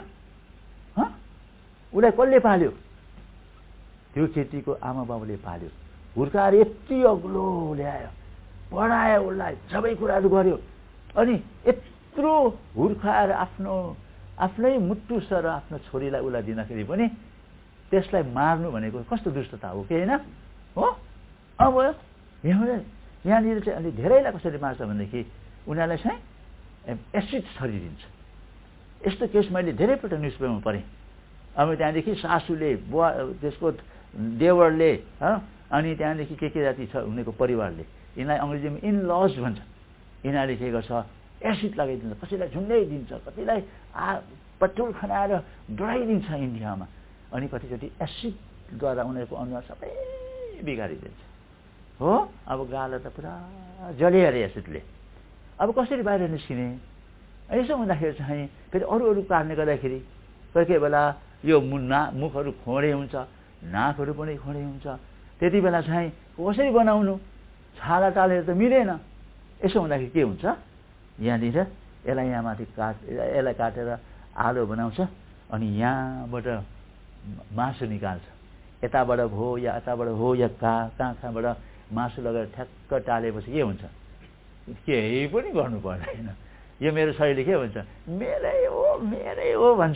A: उसलाई कसले पाल्यो? त्यो केटीको आमा बाबुले पाल्यो, हुर्काएर यति अग्लो ल्यायो, पढायो, उसलाई सबै कुराहरू गर्यो, अनि यत्रो हुर्काएर आफ्नो आफ्नै मुटु सर आफ्नो छोरीलाई उसलाई दिँदाखेरि पनि त्यसलाई मार्नु भनेको कस्तो दुष्टता हो कि होइन? हो, अब यहाँ यहाँनिर चाहिँ अलि धेरैलाई कसरी मार्छ भनेदेखि उनीहरूलाई चाहिँ एसिड छरिदिन्छ। यस्तो केस मैले धेरैपल्ट न्युजपेपरमा पढेँ। अब त्यहाँदेखि सासूले, बुवा, त्यसको देवरले, अनि त्यहाँदेखि के के जाति छ उनीहरूको परिवारले, यिनीलाई अङ्ग्रेजीमा इन लज भन्छ, यिनीहरूले के गर्छ, एसिड लगाइदिन्छ, कसैलाई झुन्डाइदिन्छ, कतिलाई आ पेट्रोल खनाएर डराइदिन्छ इन्डियामा, अनि कतिचोटि एसिडद्वारा उनीहरूको अनुहार सबै बिगारिदिन्छ। हो, अब गालो त पुरा जल्यो अरे एसिडले। अब कसरी बाहिर निस्किने? यसो हुँदाखेरि चाहिँ फेरि अरू अरू कारणले गर्दाखेरि कोही कोही बेला यो मुना मुखहरू खोँडे हुन्छ, नाकहरू पनि खोँडे हुन्छ। त्यति बेला चाहिँ कसरी बनाउनु? छाला टालेर त मिलेन। यसो हुँदाखेरि के हुन्छ, यहाँनिर यसलाई यहाँ माथि काट यसलाई काटेर आलु बनाउँछ, अनि यहाँबाट मासु निकाल्छ। यताबाट हो या यताबाट हो या कहाँ कहाँ कहाँबाट मासु लगेर ठ्याक्क टालेपछि के हुन्छ? केही पनि गर्नु पर्दैन। यो मेरो शरीरले के भन्छ? मेरै हो मेरै हो भन्छ।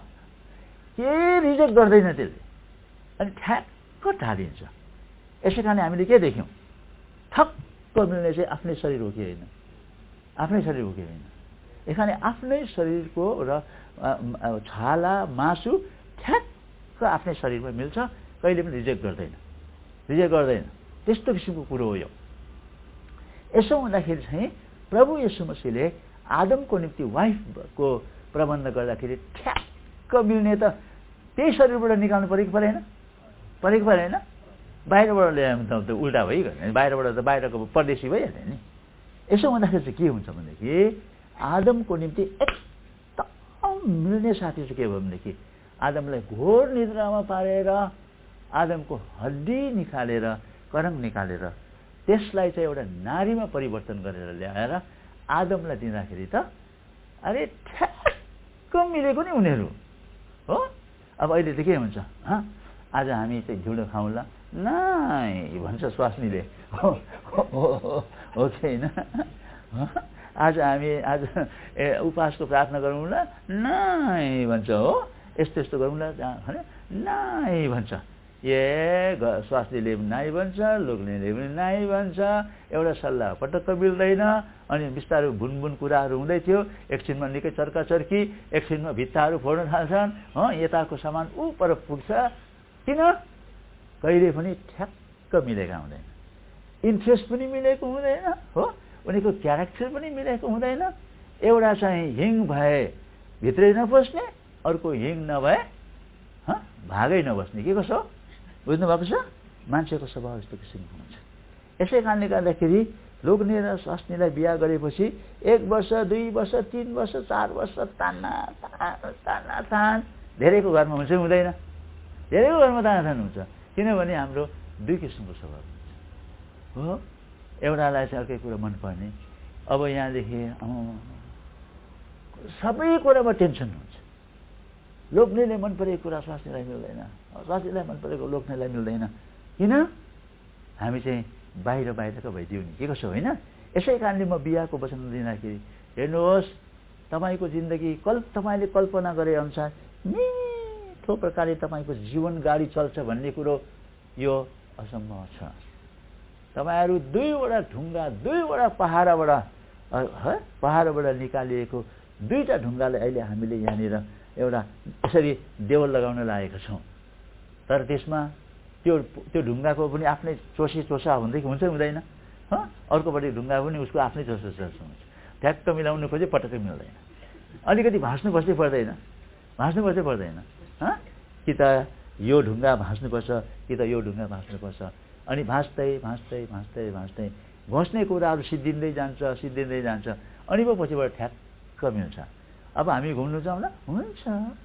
A: केही रिजेक्ट गर्दैन त्यसले, अनि ठ्याक्क टालिन्छ। यसै कारणले हामीले के देख्यौँ? ठक्क मिल्ने चाहिँ आफ्नै शरीर हो कि होइन? आफ्नै शरीर हो कि होइन? यसकारणले आफ्नै शरीरको र छाला मासु ठ्याक्क आफ्नै शरीरमा मिल्छ, कहिले पनि रिजेक्ट गर्दैन, रिजेक्ट गर्दैन। त्यस्तो किसिमको कुरो हो यो। यसो हुँदाखेरि चाहिँ प्रभु येशू मसीहले आदमको निम्ति वाइफको प्रबन्ध गर्दाखेरि ठ्याक्क मिल्ने त त्यही शरीरबाट निकाल्नु परेको परेन? परेको परेन? बाहिरबाट ल्यायो भने त उल्टा भइगयो, बाहिरबाट त बाहिरको परदेशी भइहाल्यो नि। यसो हुँदाखेरि चाहिँ के हुन्छ भनेदेखि आदमको निम्ति एकदम मिल्ने साथी चाहिँ के भयो भनेदेखि आदमलाई घोर निद्रामा पारेर आदमको हड्डी निकालेर करङ निकालेर त्यसलाई चाहिँ एउटा नारीमा परिवर्तन गरेर ल्याएर आदमलाई दिँदाखेरि त अरे ठ्याक्क मिलेको नि उनीहरू हो। अब अहिले त के हुन्छ, आज हामी चाहिँ ढिँडो खाउँला नाइ भन्छ स्वास्नीले, हो हो कि होइन? आज हामी आज ए उपासको प्रार्थना गरौँला नाइ भन्छ, हो यस्तो यस्तो गरौँला नाइ भन्छ। ए स्वास्नीले पनि नाइ भन्छ, लोग्नेले पनि नाइ भन्छ, एउटा सल्लाह पटक्क मिल्दैन। अनि बिस्तारै भुनभुन कुराहरू हुँदै थियो, एकछिनमा निकै चर्का चर्की, एकछिनमा भित्ताहरू फोड्न थाल्छन्, हो यताको सामान ऊ पर पुग्छ। किन? कहिले पनि ठ्याक्क मिलेका हुँदैन, इन्ट्रेस्ट पनि मिलेको हुँदैन, हो उनीको क्यारेक्टर पनि मिलेको हुँदैन। एउटा चाहिँ हिङ भए भित्रै नपस्ने, अर्को हिङ नभए भागै नबस्ने। के कसो बुझ्नु भएको छ? मान्छेको स्वभाव यस्तो किसिमको हुन्छ। यसै कारणले गर्दाखेरि लोग्ने र स्वास्नीलाई बिहा गरेपछि एक वर्ष दुई वर्ष तिन वर्ष चार वर्ष ताना ताना तान धेरैको घरमा हुन्छ हुँदैन? धेरैको घरमा ताना तान हुन्छ। किनभने हाम्रो दुई किसिमको स्वभाव हुन्छ, हो एउटालाई चाहिँ अर्कै कुरा मनपर्ने। अब यहाँदेखि सबै कुरामा टेन्सन हुन्छ। लोग्नेले मन परेको कुरा स्वास्नीलाई मिल्दैन, स्वास्नीलाई मन परेको लोग्नेलाई मिल्दैन। किन? हामी चाहिँ बाहिर बाहिरको भइदियो नि, के कसो होइन? यसै कारणले म बिहाको वचन दिँदाखेरि हेर्नुहोस्, तपाईँको जिन्दगी कल्प तपाईँले कल्पना गरे अनुसार कस्तो प्रकारले तपाईँको जीवन गाडी चल्छ भन्ने कुरो यो असम्भव छ। तपाईँहरू दुईवटा ढुङ्गा दुईवटा पहाडबाट पहाडबाट निकालिएको दुईटा ढुङ्गालाई अहिले हामीले यहाँनिर एउटा यसरी देवल लगाउन लागेका छौँ। तर त्यसमा त्यो त्यो ढुङ्गाको पनि आफ्नै चोसी चोसा हुँदै हुन्छ हुँदैन? अर्कोपट्टि ढुङ्गा पनि उसको आफ्नै चोसा चोसा हुन्छ। ठ्याक्क मिलाउनु खोजे पटक्कै मिल्दैन। अलिकति भाँच्नु बस्दै पर्दैन भाँच्नु बस्दै पर्दैन कि त यो ढुङ्गा भाँच्नुपर्छ कि त यो ढुङ्गा भाँच्नुपर्छ। अनि भाँच्दै भाँच्दै भाँच्दै भाँच्दै घोस्ने कुराहरू सिद्धिँदै जान्छ सिद्धिँदै जान्छ अनि पो पछिबाट ठ्याक्क मिल्छ। अब हामी घुम्नु जाउँला हुन्छ,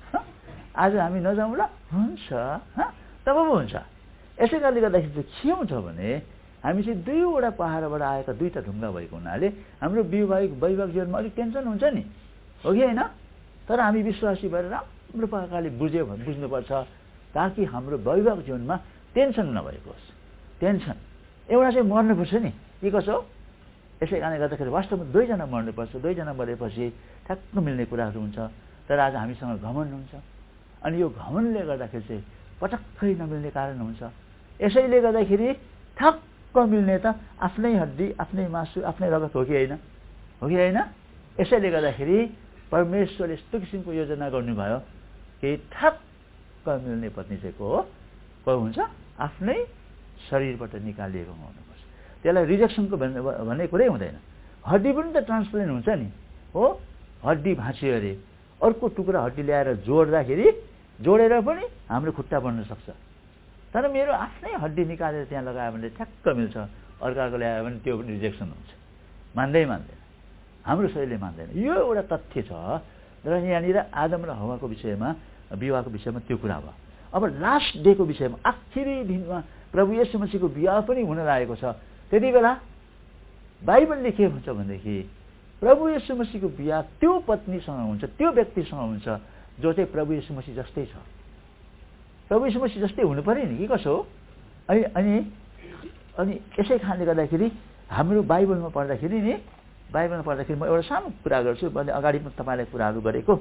A: आज हामी नजाउँला हुन्छ, तब पो हुन्छ। यसै कारणले गर्दाखेरि चाहिँ के हुन्छ भने हामी चाहिँ दुईवटा पहाडबाट आएका दुईवटा ढुङ्गा भएको हुनाले हाम्रो वैवाहिक वैवाहिक जीवनमा अलिक टेन्सन हुन्छ नि, हो कि होइन? तर हामी विश्वासी भएर राम्रो प्रकारले बुझ्यो भने बुझ्नुपर्छ ताकि हाम्रो वैवाहिक जीवनमा टेन्सन नभएको होस्। टेन्सन एउटा चाहिँ मर्नुपर्छ नि, के कसो? यसै कारणले गर्दाखेरि वास्तवमा दुईजना मर्नुपर्छ। दुईजना मरेपछि ठ्याक्क मिल्ने कुराहरू हुन्छ। तर आज हामीसँग घमण्ड हुन्छ अनि यो घमण्डले गर्दाखेरि चाहिँ पटक्कै नमिल्ने कारण हुन्छ। यसैले गर्दाखेरि ठक्क मिल्ने त आफ्नै हड्डी आफ्नै मासु आफ्नै रगत हो कि होइन? हो कि होइन? यसैले गर्दाखेरि परमेश्वरले यस्तो किसिमको योजना गर्नुभयो कि ठक्क मिल्ने पत्नी चाहिँ को हो? को हुन्छ? आफ्नै शरीरबाट निकालिएको हुनुपर्छ। त्यसलाई रिजेक्सनको भन्ने कुरै हुँदैन। हड्डी पनि त ट्रान्सप्लान्ट हुन्छ नि, हो? हड्डी भाँचियो अरे अर्को टुक्रा हड्डी ल्याएर जोड्दाखेरि जोडेर पनि हाम्रो खुट्टा बन्न सक्छ। तर मेरो आफ्नै हड्डी निकालेर त्यहाँ लगायो भने ठ्याक्क मिल्छ, अर्काको ल्यायो भने त्यो पनि रिजेक्सन हुन्छ, मान्दै मान्दैन, हाम्रो शरीरले मान्दैन। यो एउटा तथ्य छ। र यहाँनिर आदम र हव्वाको विषयमा विवाहको विषयमा त्यो कुरा भयो। अब लास्ट डेको विषयमा आखिरी दिनमा प्रभु येशू मसीहको विवाह पनि हुन लागेको छ। त्यति बेला बाइबलले के भन्छ भनेदेखि प्रभु येशू मसीहको विवाह त्यो पत्नीसँग हुन्छ, त्यो व्यक्तिसँग हुन्छ जो चाहिँ प्रभु येशू मसीह जस्तै छ। प्रभु येशू मसीह जस्तै हुनु पर्यो नि, कि कसो हो? अनि अनि अनि यसै कारणले गर्दाखेरि हाम्रो बाइबलमा पढ्दाखेरि नि बाइबलमा पढ्दाखेरि म एउटा सानो कुरा गर्छु। मैले अगाडि पनि तपाईँलाई कुराहरू गरेको।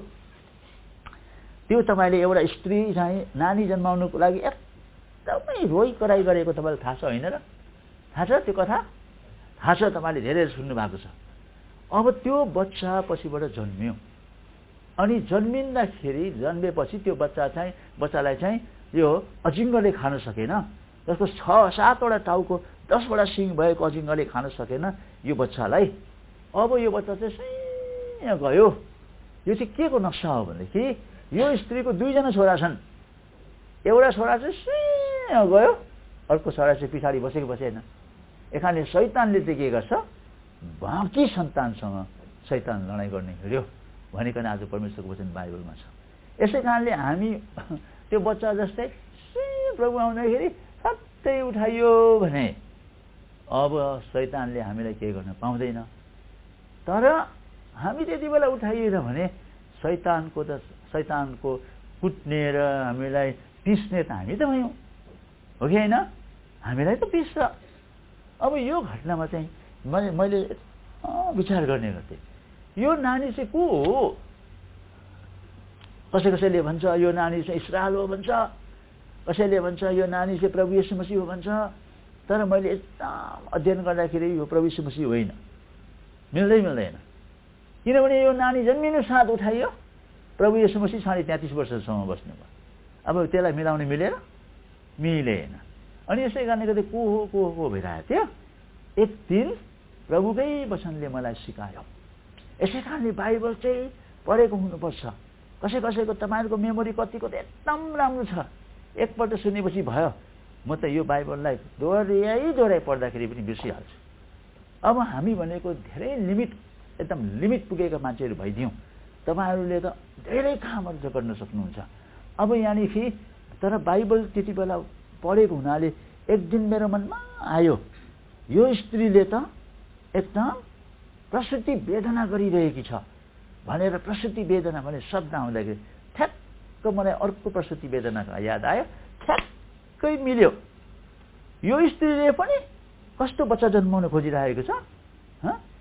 A: त्यो तपाईँले एउटा स्त्री चाहिँ नानी जन्माउनुको लागि एकदमै रोइ कराइ गरेको तपाईँलाई थाहा छ होइन र? थाहा छ त्यो कथा? थाहा छ, तपाईँले धेरै सुन्नु भएको छ। अब त्यो बच्चा पछिबाट जन्मियो अनि जन्मिँदाखेरि जन्मेपछि त्यो बच्चा चाहिँ बच्चालाई चाहिँ यो अजिङ्गरले खान सकेन। जसको छ सातवटा टाउको दसवटा सिङ भएको अजिङ्गरले खान सकेन यो बच्चालाई। अब यो बच्चा चाहिँ सैँ गयो। यो चाहिँ के को नक्सा हो भनेदेखि यो स्त्रीको दुईजना छोरा छन्। एउटा छोरा चाहिँ सैँ गयो, अर्को छोरा चाहिँ पछाडि बसेको बसेन। एखाने शैतानले चाहिँ के गर्छ? बाँकी सन्तानसँग शैतान लडाइँ गर्ने हिँड्यो भनिकन आज परमेश्वरको वचन बाइबलमा छ। यसै कारणले हामी त्यो बच्चा जस्तै प्रभु आउँदाखेरि सबै उठाइयो भने अब शैतानले हामीलाई केही गर्न पाउँदैन। तर हामी त्यति बेला उठाइएन भने शैतानको त शैतानको कुट्ने र हामीलाई पिस्ने त हामी त भयौँ, हो कि होइन? हामीलाई त पिस्छ। अब यो घटनामा चाहिँ मैले मैले विचार गर्ने गर्थेँ, यो नानी चाहिँ को हो? कसै कसैले भन्छ यो नानी चाहिँ इस्राएल हो भन्छ, कसैले भन्छ यो नानी चाहिँ प्रभु येशू मसीह हो भन्छ। तर मैले एकदम अध्ययन गर्दाखेरि यो प्रभु येशू मसीह होइन, मिल्दै मिल्दैन। किनभने यो नानी जन्मिनु साथ उठाइयो, प्रभु येशू मसीह साढे तेत्तिस वर्षसम्म बस्नुभयो। अब त्यसलाई मिलाउने मिलेन? मिलेन। अनि यसै कारणले गर्दा को हो को हो भइरहेको थियो। एक दिन प्रभुकै वचनले मलाई सिकायो। यसै कारणले बाइबल चाहिँ पढेको हुनुपर्छ। कसै कसैको तपाईँहरूको मेमोरी कतिको त एकदम राम्रो छ, एकपल्ट सुनेपछि भयो। म त यो बाइबललाई दोहोऱ्याइ दोहोऱ्याइ पढ्दाखेरि पनि बिर्सिहाल्छु। अब हामी भनेको धेरै लिमिट एकदम लिमिट पुगेका मान्छेहरू भइदियौँ। तपाईँहरूले त धेरै कामहरू चाहिँ गर्न सक्नुहुन्छ। अब यहाँदेखि तर बाइबल त्यति बेला पढेको हुनाले एक दिन मेरो मनमा आयो, यो स्त्रीले त एकदम प्रसुति वेदना गरिरहेकी छ भनेर प्रसुति वेदना भने शब्द आउँदाखेरि ठ्याक्क मलाई अर्को प्रसुति वेदनाको याद आयो। ठ्याक्कै मिल्यो। यो स्त्रीले पनि कस्तो बच्चा जन्माउन खोजिरहेको छ?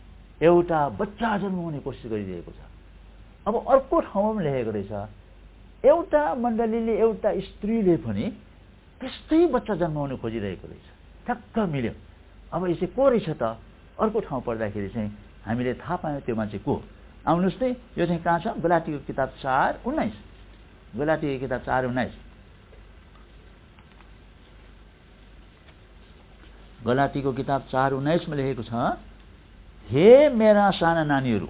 A: एउटा बच्चा जन्माउने कोसिस गरिरहेको छ। अब अर्को ठाउँमा पनि लेखेको रहेछ, एउटा मण्डलीले एउटा स्त्रीले पनि त्यस्तै बच्चा जन्माउनु खोजिरहेको रहेछ। ठ्याक्क मिल्यो। अब यो चाहिँ को रहेछ त? अर्को ठाउँ पढ्दाखेरि चाहिँ हामीले थाहा पायौँ त्यो मान्छे को। आउनुहोस् नै, यो चाहिँ कहाँ छ? गलाटीको किताब चार उन्नाइस। गलाटीको किताब चार उन्नाइस। गलाटीको किताब चार उन्नाइसमा लेखेको छ, हे मेरा साना नानीहरू,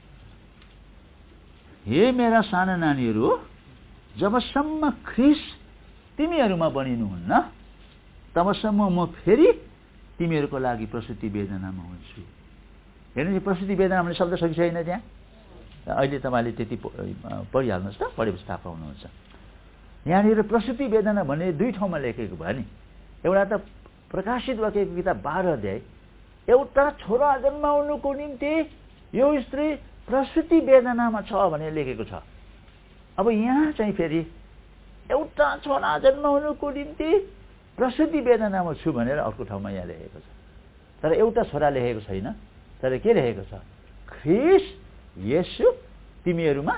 A: हे मेरा साना नानीहरू, जबसम्म ख्रिस्ट तिमीहरूमा बनिनुहुन्न तबसम्म म फेरि तिमीहरूको लागि प्रसुति वेदनामा हुन्छु। हेर्नु, प्रसुति वेदना भन्ने शब्द छ कि छैन त्यहाँ? अहिले तपाईँले त्यति पढिहाल्नुहोस् त, पढेपछि थाहा पाउनुहुन्छ। यहाँनिर प्रसुति वेदना भन्ने दुई ठाउँमा लेखेको भयो नि। एउटा त प्रकाशित वाक्यको किताब बाह्र अध्याय, एउटा छोरा जन्माउनुको निम्ति यो स्त्री प्रसुति वेदनामा छ भनेर लेखेको छ। अब यहाँ चाहिँ फेरि एउटा छोरा जन्माउनुको निम्ति प्रसुति वेदनामा छु भनेर अर्को ठाउँमा यहाँ लेखेको छ। तर एउटा छोरा लेखेको छैन, तर के लेखेको छ? ख्रिस्ट येशू तिमीहरूमा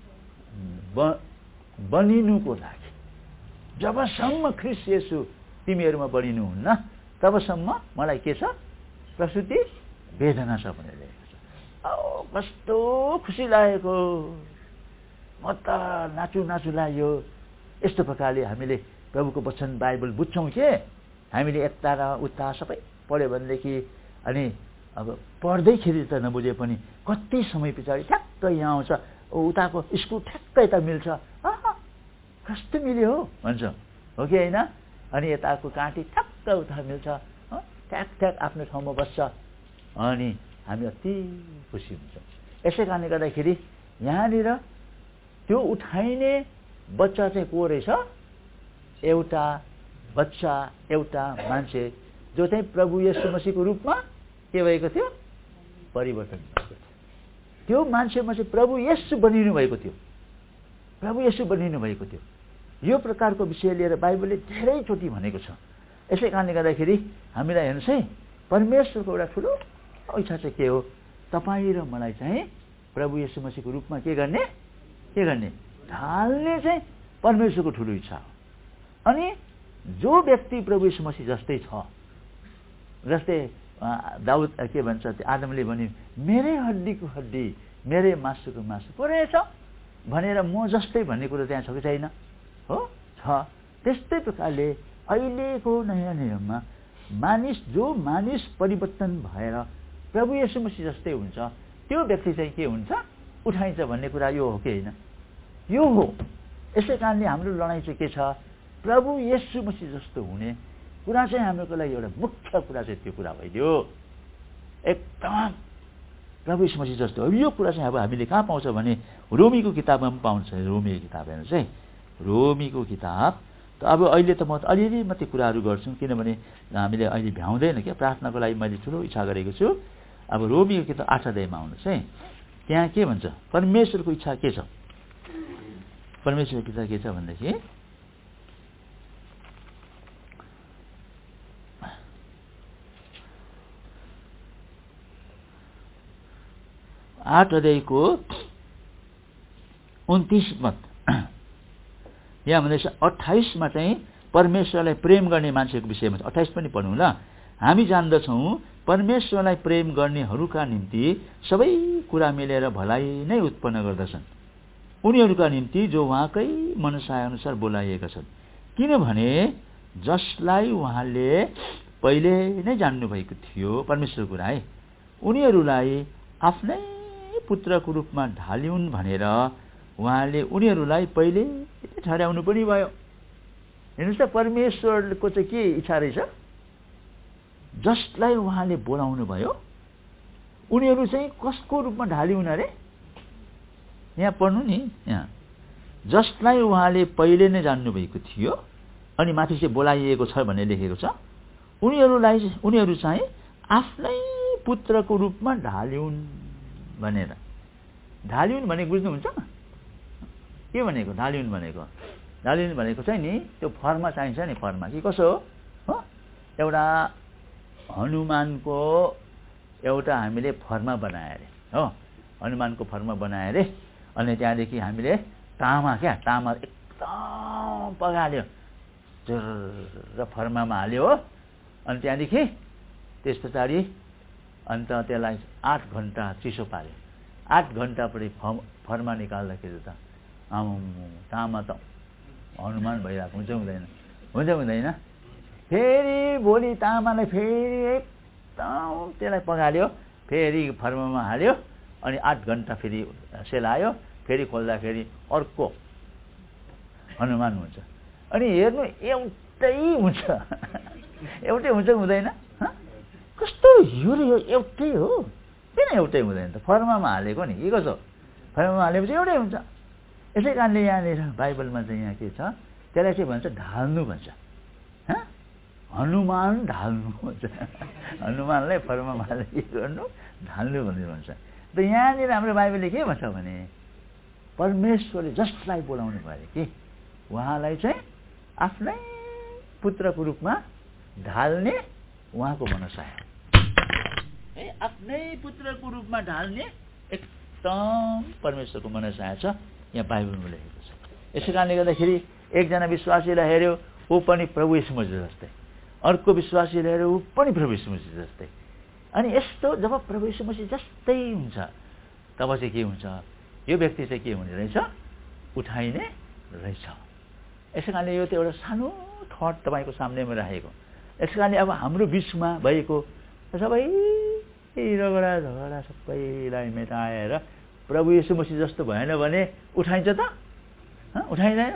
A: बनिनुको लागि, जबसम्म ख्रिस्ट येशू तिमीहरूमा बनिनुहुन्न तबसम्म मलाई के छ? प्रसुति वेदना छ भनेर लेखेको छ। औ कस्तो खुसी लागेको, म त नाचु नाचु लाग्यो। यस्तो प्रकारले हामीले प्रभुको वचन बाइबल बुझ्छौँ के? हामीले यता र उता सबै पढ्यो भनेदेखि अनि अब पढ्दैखेरि त नबुझे पनि कति समय पछाडि ठ्याक्क यहाँ आउँछ, उताको स्कुल ठ्याक्क यता मिल्छ, कस्तो मिल्यो हो भन्छ, हो कि होइन? अनि यताको काँटी ठ्याक्क उता मिल्छ, ठ्याक ठ्याक आफ्नो ठाउँमा बस्छ, अनि हामी अति खुसी हुन्छौँ। यसै कारणले गर्दाखेरि यहाँनिर त्यो उठाइने बच्चा चाहिँ को रहेछ? एउटा बच्चा, एउटा मान्छे जो चाहिँ प्रभु येशू मसीहको रूपमा के भएको थियो? परिवर्तन भएको थियो। त्यो मान्छेमा चाहिँ प्रभु येशू बनिनु भएको थियो, प्रभु येशू बनिनु भएको थियो। यो प्रकारको विषय लिएर बाइबलले धेरैचोटि भनेको छ। यसै कारणले गर्दाखेरि हामीलाई हेर्नुहोस् है, परमेश्वरको एउटा ठुलो इच्छा चाहिँ के हो? तपाईँ र मलाई चाहिँ प्रभु येशू मसीहको रूपमा के गर्ने? के गर्ने? ढाल्ने चाहिँ परमेश्वरको ठुलो इच्छा हो। अनि जो व्यक्ति प्रभु येशू मसीह जस्तै छ, जस्तै दाउद के भन्छ, आदमले भन्यो मेरै हड्डीको हड्डी, मेरै मासुको मासु पो रहेछ भनेर म जस्तै भन्ने कुरो त्यहाँ छ कि छैन? हो, छ। त्यस्तै प्रकारले अहिलेको नयाँ नियममा मानिस, जो मानिस परिवर्तन भएर प्रभु येशू मसीह जस्तै हुन्छ, त्यो व्यक्ति चाहिँ के हुन्छ? उठाइन्छ भन्ने कुरा यो हो कि होइन? यो हो। यसै कारणले हाम्रो लडाइँ चाहिँ के छ? प्रभु येशू मसीह जस्तो हुने कुरा चाहिँ हाम्रो लागि एउटा मुख्य कुरा चाहिँ त्यो कुरा भइदियो, एकदम प्रभु येशू मसीह जस्तो। यो कुरा चाहिँ अब हामीले कहाँ पाउँछ भने रोमीको किताबमा पनि पाउँछ। रोमीको किताब हेर्नुहोस् है, रोमीको किताब त अब अहिले त म अलिअलि मात्रै कुराहरू गर्छु, किनभने हामीले अहिले भ्याउँदैन क्या, प्रार्थनाको लागि मैले ठुलो इच्छा गरेको छु। अब रोमीको किताब आठ अध्यायमा आउनुहोस् है, त्यहाँ के भन्छ? परमेश्वरको इच्छा के छ? परमेश्वरको इच्छा के छ भनेदेखि आठ अध्यायको उन्तिस मत यहाँ भन्दैछ, अट्ठाइसमा चाहिँ परमेश्वरलाई प्रेम गर्ने मान्छेको विषयमा छ। अट्ठाइस पनि पढौँ ल। हामी जान्दछौँ परमेश्वरलाई प्रेम गर्नेहरूका निम्ति सबै कुरा मिलेर भलाइ नै उत्पन्न गर्दछन्, उनीहरूका निम्ति जो उहाँकै मनसायअनुसार बोलाइएका छन्। किनभने जसलाई उहाँले पहिले नै जान्नुभएको थियो, परमेश्वरको कुरा है, उनीहरूलाई आफ्नै पुत्रको रूपमा ढालिउन् भनेर उहाँले उनीहरूलाई पहिले ठहर्याउनु पनि भयो। हेर्नुहोस् त, परमेश्वरको चाहिँ के इच्छा रहेछ? जसलाई उहाँले बोलाउनु भयो उनीहरू चाहिँ कसको रूपमा ढालिउन् अरे? यहाँ पढ्नु नि, यहाँ जसलाई उहाँले पहिले नै जान्नुभएको थियो अनि माथि चाहिँ बोलाइएको छ भन्ने लेखेको छ। उनीहरूलाई उनीहरू चाहिँ आफ्नै पुत्रको रूपमा ढालिउन् भनेर। ढालिउन् भनेको बुझ्नुहुन्छ के भनेको? ढालिउन् भनेको ढालिउन् भनेको चाहिँ नि त्यो फर्मा चाहिन्छ नि, फर्मा कि कसो हो? एउटा हनुमानको एउटा हामीले फर्मा बनाए अरे, हो, हनुमानको फर्मा बनाए अरे। अनि त्यहाँदेखि हामीले तामा क्या तामा एकदम पगाल्यो र फर्मामा हाल्यो हो। अनि त्यहाँदेखि त्यस पछाडि अन्त त्यसलाई आठ घन्टा चिसो पार्यो। आठ घन्टापछि फर्म फर्मा निकाल्दाखेरि त आम्म तामा त हनुमान भइरहेको हुन्छ हुँदैन हुन्छ हुँदैन। फेरि भोलि तामालाई फेरि एकदम त्यसलाई पगाल्यो, फेरि फर्मामा हाल्यो, अनि आठ घन्टा फेरि सेलायो, फेरि खोल्दाखेरि अर्को हनुमान हुन्छ। अनि हेर्नु एउटै हुन्छ एउटै हुन्छ हुँदैन? कस्तो यो यो एउटै हो, किन एउटै हुँदैन त? फर्मामा हालेको नि, के कसो फर्मामा हालेपछि एउटै हुन्छ। यसै कारणले यहाँनिर बाइबलमा चाहिँ यहाँ के छ, त्यसलाई चाहिँ भन्छ ढाल्नु भन्छ। हनुमान ढाल्नु भन्छ। हनुमानलाई फर्मामा हालेर के गर्नु, ढाल्नु भनेर भन्छ। त यहाँनिर हाम्रो बाइबलले के भन्छ भने परमेश्वरले जसलाई बोलाउनु भयो कि उहाँलाई चाहिँ आफ्नै पुत्रको रूपमा ढाल्ने उहाँको मनसा हो। है आफ्नै पुत्रको रूपमा ढाल्ने एकदम परमेश्वरको मनसा छ, यहाँ बाइबलमा लेखेको छ। यसै कारणले गर्दाखेरि एकजना विश्वासीलाई हेऱ्यो ऊ पनि प्रभु येशू मसीह जस्तै, अर्को विश्वासीलाई हेऱ्यो ऊ पनि प्रभु येशू मसीह जस्तै। अनि यस्तो जब प्रभु येशू मसीह जस्तै हुन्छ तब चाहिँ के हुन्छ, यो व्यक्ति चाहिँ के हुने रहेछ, उठाइने रहेछ। यसै कारणले यो त एउटा सानो थट तपाईँको सामनेमा राखेको। यसै कारणले अब हाम्रो बिचमा भएको सबै रगडा झगडा सबैलाई मेटाएर प्रभु येशू मसीह जस्तो भएन भने उठाइन्छ त? उठाइँदैन?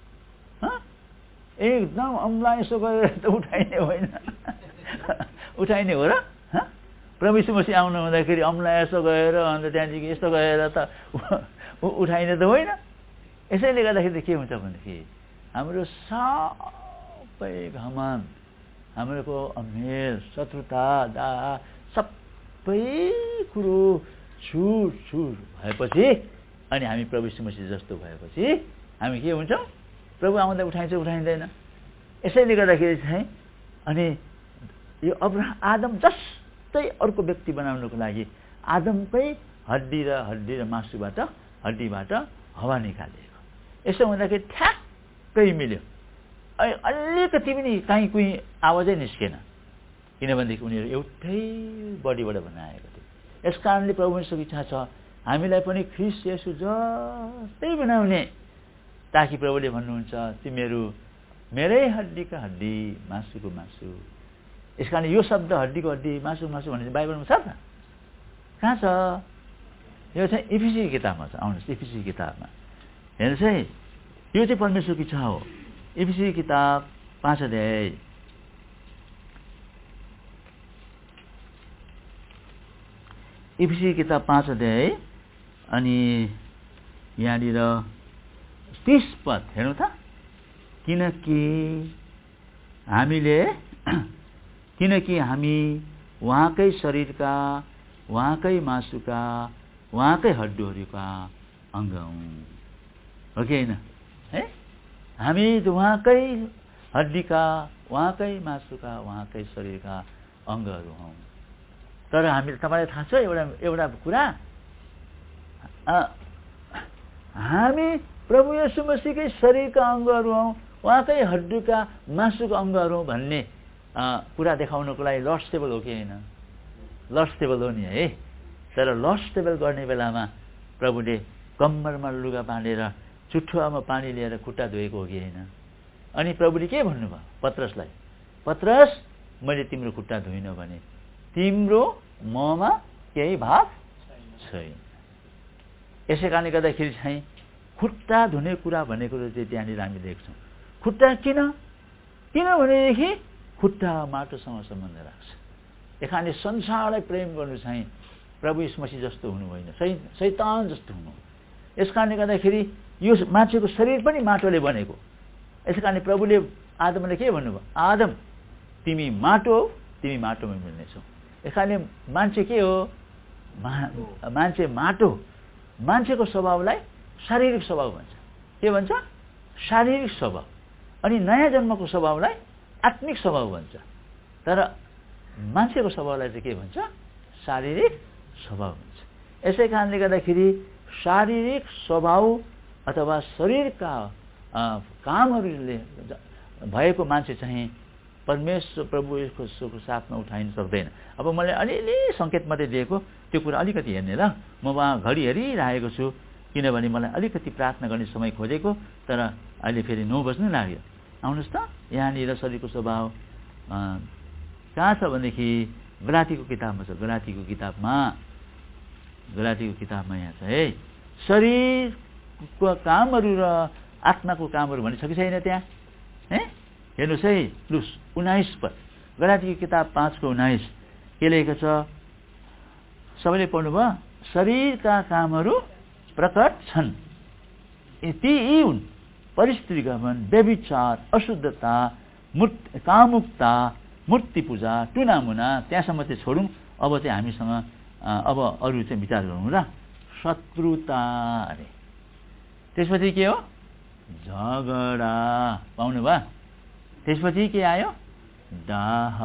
A: एकदम अम्ला यसो गरेर त उठाइने होइन। उठाइने हो र? प्रभु येशू मसीह आउनु हुँदाखेरि अम्ला यसो गएर अन्त त्यहाँदेखि यस्तो गएर त उठाइने त होइन। यसैले गर्दाखेरि के हुन्छ भनेदेखि हाम्रो सबै घमन, हाम्रो अमेल, शत्रुता, दाह सबै कुरो छुट छुट भएपछि अनि हामी प्रभु येशू मसीह जस्तो भएपछि हामी के हुन्छौँ, प्रभु आउँदा उठाइन्छ उठाइँदैन। यसैले गर्दाखेरि चाहिँ अनि यो अब्राहम आदम जस्तै अर्को व्यक्ति बनाउनको लागि आदमकै हड्डी र हड्डी र मासुबाट हड्डीबाट हावा निकालिएको। यसो हुँदाखेरि ठ्याक्कै मिल्यो। अलिकति पनि काहीँ कुहीँ आवाजै निस्केन, किनभनेदेखि उनीहरू एउटै बडीबाट बनाएको थियो। यस कारणले प्रभुको इच्छा छ हामीलाई पनि ख्रीष्ट येशू जस्तै बनाउने, ताकि प्रभुले भन्नुहुन्छ तिमीहरू मेरै हड्डीका हड्डी मासुको मासु। यस कारण यो शब्द हड्डीको हड्डी मासु मासु भन्ने बाइबलमा छ त? कहाँ छ? यो चाहिँ इफिसी किताबमा छ। आउनुहोस् इफिसी किताबमा हेर्नुहोस् है, यो चाहिँ परमेश्वरको इच्छा हो। इफिसी किताब पाँच अध्याय इफिसी किताब पाँच अध्याय अनि यहाँनिर तीस पद हेर्नु त। किनकि हामीले किनकि हामी उहाँकै शरीरका, उहाँकै मासुका, उहाँकै हड्डीहरूका अङ्ग हौँ, हो कि होइन? है हामी उहाँकै हड्डीका, उहाँकै मासुका, उहाँकै शरीरका अङ्गहरू हौँ। तर हामी तपाईँलाई थाहा छ एउटा एउटा कुरा, हामी प्रभु येशू मसीहकै शरीरका अङ्गहरू हौँ, उहाँकै हड्डीका मासुका अङ्गहरू हौँ भन्ने कुरा देखाउनको लागि लर्ड्स टेबल हो कि होइन? लर्ड्स टेबल हो नि है। तर लर्ड्स टेबल गर्ने बेलामा प्रभुले कम्मरमा लुगा बाँधेर चुठुवामा पानी लिएर खुट्टा धोएको हो कि होइन? अनि प्रभुले के भन्नुभयो पत्रसलाई, पत्रस मैले तिम्रो खुट्टा धोइनँ भने तिम्रो ममा केही भाग छैन। यसै कारणले गर्दाखेरि चाहिँ खुट्टा धुने कुरा भनेको चाहिँ त्यहाँनिर हामी देख्छौँ। खुट्टा किन? किनभनेदेखि खुट्टा माटोसँग सम्बन्ध राख्छ। यस कारणले संसारलाई प्रेम गर्नु चाहिँ प्रभु यीशु मसीह जस्तो हुनु होइन, शैतान जस्तो हुनु। यस कारणले गर्दाखेरि यो मान्छेको शरीर पनि माटोले बनेको। यस कारणले प्रभुले आदमले के भन्नुभयो, आदम तिमी माटो हो, तिमी माटोमा मिल्नेछौ। यस कारणले मान्छे के हो, मा मान्छे माटो। मान्छेको स्वभावलाई शारीरिक स्वभाव भन्छ। के भन्छ? शारीरिक स्वभाव। अनि नयाँ जन्मको स्वभावलाई आत्मिक स्वभाव भन्छ। तर मान्छेको स्वभावलाई चाहिँ के भन्छ? शारीरिक स्वभाव भन्छ। यसै कारणले गर्दाखेरि शारीरिक स्वभाव अथवा शरीरका कामहरूले भएको मान्छे चाहिँ परमेश्वर प्रभु येशूको साथमा उठाइन सक्दैन। अब मैले अलिअलि सङ्केत मात्रै दिएको, त्यो कुरा अलिकति हेर्ने ल। म उहाँ घडी हेरिरहेको छु, किनभने मलाई अलिकति प्रार्थना गर्ने समय खोजेको, तर अहिले फेरि नौ बज्नु लाग्यो। आउनुहोस् त, यहाँनिर शरीरको स्वभाव कहाँ छ भनेदेखि गलातीको किताबमा छ। गलातीको किताबमा गलातीको किताबमा यहाँ छ है, शरीरको कामहरू र आत्माको कामहरू भने छ कि छैन त्यहाँ? है हेर्नुहोस् है, लु उन्नाइस पद, गलातीको किताब पाँचको उन्नाइस के लेखेको छ? सबैले पढ्नुभयो? शरीरका कामहरू प्रकट छन्, ती यी हुन् परिस्थिति गमन, व्यभिचार, अशुद्धता, मूर्ति कामुकता, मूर्ति पूजा, टुनामुना। त्यहाँसम्म चाहिँ छोडौँ। अब चाहिँ हामीसँग अब अरू चाहिँ विचार गरौँ ल। शत्रुता अरे, त्यसपछि के हो? झगडा, पाउनु भयो? त्यसपछि के आयो? दाह,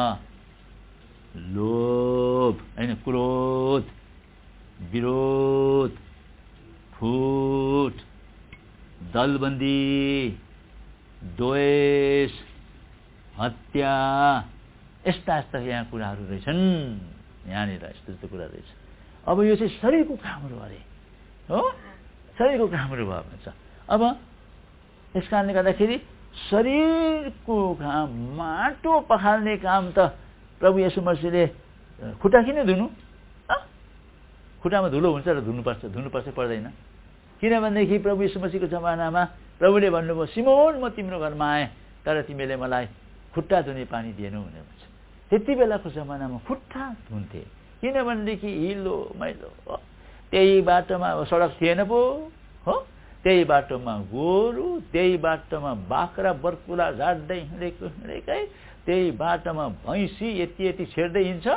A: लोभ, होइन क्रोध, विरोध, फुट, दलबन्दी, द्वेष, हत्या, यस्ता यस्ता यहाँ कुराहरू रहेछन्। यहाँनिर यस्तो यस्तो कुरा रहेछ। अब यो चाहिँ शरीरको कामहरू अरे हो, शरीरको कामहरू भयो भन्छ। अब यस कारणले गर्दाखेरि शरीरको काम, माटो पखाल्ने काम त प्रभु येशू मसीहले खुट्टा किन धुनु? खुट्टामा धुलो हुन्छ र धुनुपर्छ, धुनुपर्छ पर्दैन? किनभनेदेखि प्रभु येशू मसीहको जमानामा प्रभुले भन्नुभयो, सिमोन म तिम्रो घरमा आएँ तर तिमीले मलाई खुट्टा धुने पानी दिएनौ भनेर भन्छ। त्यति बेलाको जमानामा खुट्टा धुन्थे, किनभनेदेखि हिलो मैलो हो, त्यही बाटोमा सडक थिएन पो हो, त्यही बाटोमा गोरु, त्यही बाटोमा बाख्रा बर्कुला झाड्दै हिँडेको हिँडेकै, त्यही बाटोमा भैँसी यति यति छेड्दै हिँड्छ,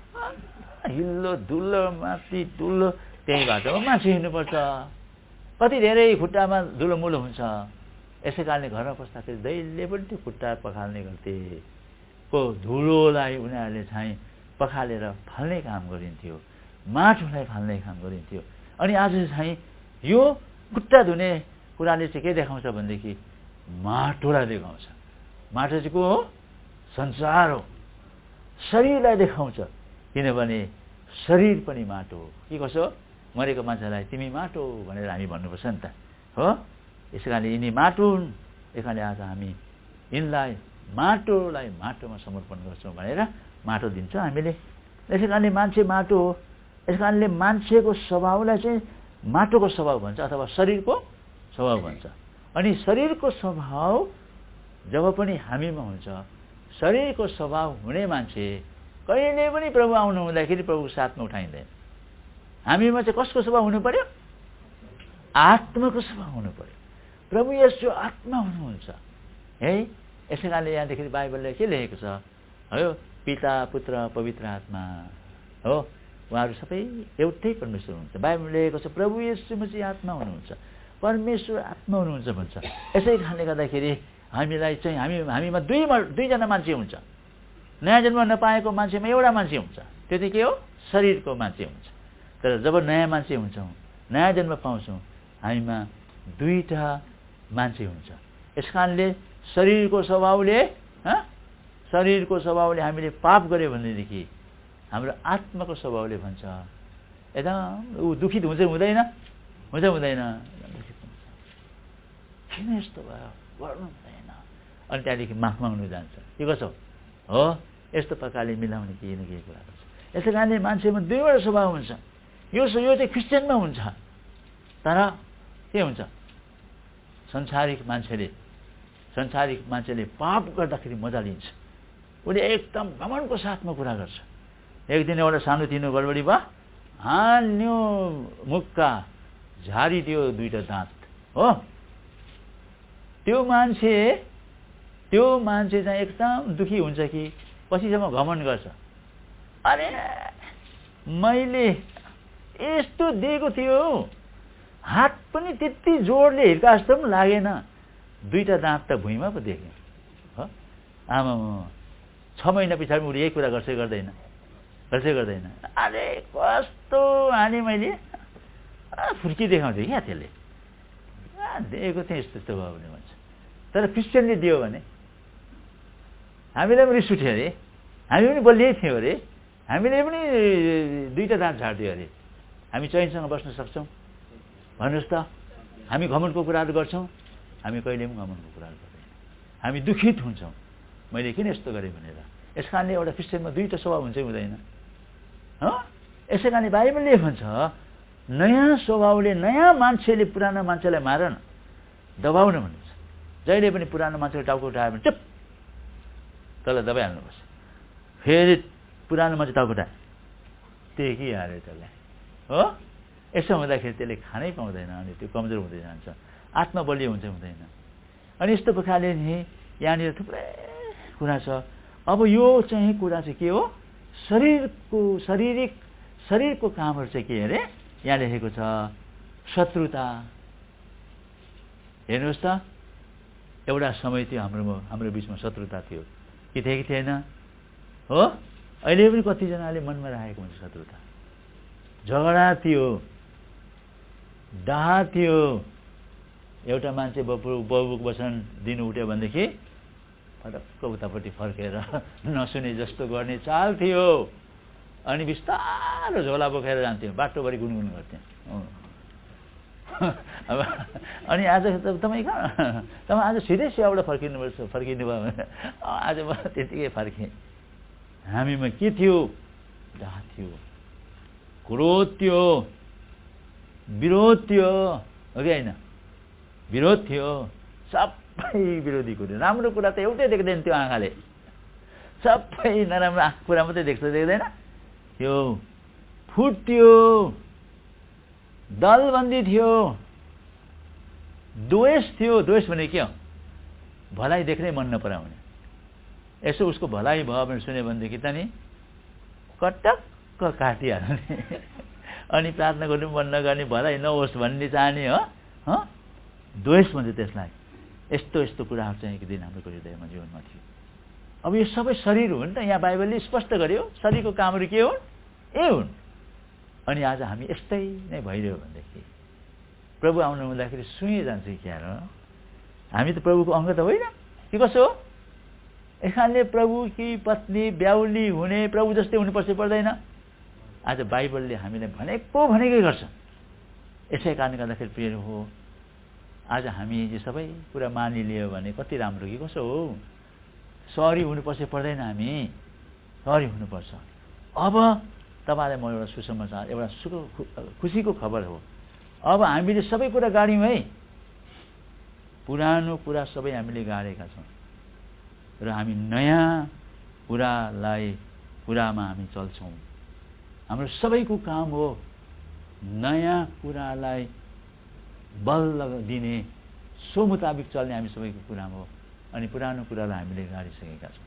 A: हिल्लो धुलो माथि धुलो, त्यही बाटोमा मान्छे हिँड्नुपर्छ। कति धेरै खुट्टामा धुलो मुलो हुन्छ। यसै कारणले घरमा पस्दाखेरि दैले पनि त्यो खुट्टा पखाल्ने गर्थे। को धुलोलाई उनीहरूले चाहिँ पखालेर फाल्ने काम गरिन्थ्यो, माटोलाई फाल्ने काम गरिन्थ्यो। अनि आज चाहिँ यो खुट्टा धुने कुराले चाहिँ के देखाउँछ भनेदेखि माटोलाई देखाउँछ। माटो चाहिँ को हो? संसार हो, शरीरलाई देखाउँछ। किनभने शरीर पनि माटो हो। के कसो? मरेको मान्छेलाई तिमी माटो भनेर हामी भन्नुपर्छ नि त हो। यसै कारणले यिनी माटो हुन्। यस कारणले आज हामी यिनलाई माटोलाई माटोमा समर्पण गर्छौँ भनेर माटो दिन्छौँ हामीले। यसै कारणले मान्छे माटो हो। यस कारणले मान्छेको स्वभावलाई चाहिँ माटोको स्वभाव भन्छ अथवा शरीरको स्वभाव भन्छ। अनि शरीरको स्वभाव जब पनि हामीमा हुन्छ, शरीरको स्वभाव हुने मान्छे कहिले पनि प्रभु आउनु हुँदाखेरि प्रभुको साथमा उठाइँदैन। हामीमा चाहिँ कसको स्वभाव हुनु पर्यो? आत्माको स्वभाव हुनु पर्यो। प्रभु येशू आत्मा हुनुहुन्छ है। यसै कारणले यहाँदेखि बाइबलले के लेखेको छ हो? पिता पुत्र पवित्र आत्मा हो, उहाँहरू सबै एउटै परमेश्वर हुनुहुन्छ। बाइबलले लेखेको छ प्रभु येशू मसीह आत्मा हुनुहुन्छ, परमेश्वर आत्मा हुनुहुन्छ भन्छ। यसै कारणले गर्दाखेरि हामीलाई चाहिँ हामी हामीमा दुई दुईजना मान्छे हुन्छ। नयाँ जन्म नपाएको मान्छेमा एउटा मान्छे हुन्छ, त्यो चाहिँ के हो? शरीरको मान्छे हुन्छ। तर जब नयाँ मान्छे हुन्छौँ, नयाँ जन्म पाउँछौँ, हामीमा दुईटा मान्छे हुन्छ। यस कारणले शरीरको स्वभावले शरीरको स्वभावले हामीले पाप गऱ्यो भनेदेखि हाम्रो आत्माको स्वभावले भन्छ एकदम ऊ दुखित हुन्छ हुँदैन? हुन्छ हुँदैन? दुखित हुन्छ। किन यस्तो भयो? गर्नु हुँदैन। अनि त्यहाँदेखि माफ माग्नु जान्छ। के कसो हो? यस्तो प्रकारले मिलाउने केही न केही कुरा गर्छ। यसै कारणले मान्छेमा दुईवटा स्वभाव हुन्छ। यो यो चाहिँ क्रिस्चियनमा हुन्छ। तर के हुन्छ? संसारिक मान्छेले संसारिक मान्छेले पाप गर्दाखेरि मजा लिन्छ। उसले एकदम घमण्डको साथमा कुरा गर्छ। एक दिन एउटा सानो तिनो गडबडी भयो, हान्यो मुक्का, झारिदियो दुईटा दाँत हो। त्यो मान्छे त्यो मान्छे चाहिँ एकदम दुखी हुन्छ कि पछिसम्म घमण्ड गर्छ। अरे मैले यस्तो दिएको थियो, हात पनि त्यति जोडले हिर्का जस्तो पनि लागेन, दुईटा दाँत त भुइँमा पो देख्यो हो। आमा छ महिना पछाडि उसले यही कुरा गर्छै गर्दैन? गर्छै गर्दैन? अरे कस्तो हाने मैले, फुर्की देखाउँथेँ क्या त्यसले। दिएको थिएँ यस्तो यस्तो भयो भने भन्छ। तर क्रिस्चियनले दियो भने हामीलाई पनि रिस उठ्यो अरे, हामी पनि बलियै थियौँ अरे, हामीले पनि दुईवटा दाँत झारिदियो अरे। हामी चैनसँग बस्न सक्छौँ? भन्नुहोस् त। हामी घमण्डको कुराहरू गर्छौँ? हामी कहिले पनि घमण्डको कुराहरू गर्दैनौँ। हामी दुखित हुन्छौँ, मैले किन यस्तो गरेँ भनेर। यस कारणले एउटा क्रिस्चियनमा दुईवटा स्वभाव हुन्छ हुँदैन? हो, यसै कारणले बाइबलले भन्छ नयाँ स्वभावले नयाँ मान्छेले पुरानो मान्छेलाई मार न, दबाउन भन्नुहुन्छ। जहिले पनि पुरानो मान्छेले टाउको उठायो भने चुप तँलाई दबाइहाल्नुपर्छ। फेरि पुरानो मान्छे टाउको उठायो, टेकी हाल्यो त्यसलाई। हो, यसो हुँदाखेरि त्यसले खानै पाउँदैन अनि त्यो कमजोर हुँदै जान्छ, आत्मा बलियो हुन्छ हुँदैन। अनि यस्तो प्रकारले नि यहाँनिर थुप्रै कुरा छ। अब यो चाहिँ कुरा चाहिँ के हो? शरीरको शारीरिक शरीरको कामहरू चाहिँ के अरे? यहाँ लेखेको छ शत्रुता। हेर्नुहोस् त, एउटा समय थियो हाम्रो हाम्रो बिचमा शत्रुता थियो कि थियो कि थिएन? हो, अहिले पनि कतिजनाले मनमा राखेको हुन्छ शत्रुता। झगडा थियो, डाहा थियो। एउटा मान्छे बबु बबुक वचन दिनु उठ्यो भनेदेखि फटक्क उतापट्टि फर्केर नसुने जस्तो गर्ने चाल थियो। अनि बिस्तारो झोला बोकेर जान्थ्यो, बाटोभरि गुनगुन गर्थ्यो। अब अनि आज तपाईँ कहाँ तपाईँ आज सिधै सेवाबाट फर्किनुपर्छ फर्किनु भयो भने आज म त्यतिकै फर्केँ। हामीमा के थियो? डाह थियो, क्रोध थियो, विरोध थियो, हो कि होइन? विरोध थियो, सबै विरोधी कुरो। राम्रो कुरा त एउटै देख्दैन त्यो आँखाले, सबै नराम्रो कुरा मात्रै देख्छ, देख्दैन? त्यो फुट थियो, दलबन्दी थियो, द्वेष थियो। द्वेष भने के हो? भलाइ देख्नै मन नपराउने। यसो उसको भलाइ भयो भने सुन्यो भनेदेखि त नि कटक्क काटिहाल्ने अनि प्रार्थना गर्नु मन नगर्ने, भलाइ नहोस् भन्ने चाहने। हो, द्वेष भन्छ त्यसलाई। यस्तो यस्तो कुराहरू चाहिँ एक दिन हाम्रो हृदयमा जीवनमा थियो। अब यो सबै शरीर हो नि त, यहाँ बाइबलले स्पष्ट गर्यो शरीरको कामहरू के हुन्? ए हुन्। अनि आज हामी यस्तै नै भइरह्यो भनेदेखि प्रभु आउनु हुँदाखेरि सुनि जान्छ क्या र? हामी त प्रभुको अङ्ग त होइन कि कसो हो? यसले प्रभु कि पत्नी ब्याउली हुने प्रभु जस्तै हुनुपर्छ पर्दैन? आज बाइबलले हामीलाई भनेको भनेकै गर्छ। यसै कारणले गर्दाखेरि प्रिय हो, आज हामी यो सबै कुरा मानिलियो भने कति राम्रो कि कसो हो? सरी हुनुपर्छ पर्दैन? हामी सरी हुनुपर्छ। अब तपाईँलाई म एउटा सुसमाचार, एउटा सुख खुसीको खबर हो। अब हामीले सबै कुरा गाड्यौँ है, पुरानो कुरा सबै हामीले गाडेका छौँ र हामी नयाँ कुरालाई कुरामा हामी चल्छौँ। हाम्रो सबैको काम हो नयाँ कुरालाई बल दिने, सो मुताबिक चल्ने हामी सबैको कुरामा हो। अनि पुरानो कुरालाई हामीले गाडिसकेका छौँ।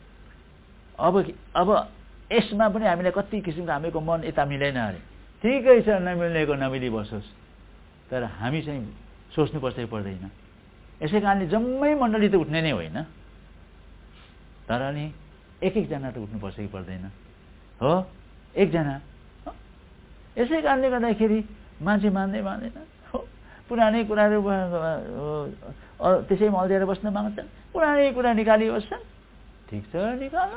A: अब अब यसमा पनि हामीलाई कति किसिमको हामीको मन यता मिलेन अरे, ठिकै छ, नमिल्नेको नमिली बसोस्, तर हामी चाहिँ सोच्नुपर्छ कि पर्दैन? यसै कारणले जम्मै मण्डली त उठ्ने नै होइन, तर नि एक एकजना त उठ्नुपर्छ कि पर्दैन? हो, एकजना। यसै कारणले गर्दाखेरि मान्छे मान्दै मान्दैन, पुरानै कुराहरू त्यसैमा अल्झेर बस्न माग्छन्, पुरानै कुरा निकाली बस्छन्। ठिक छ, निकाल्नु।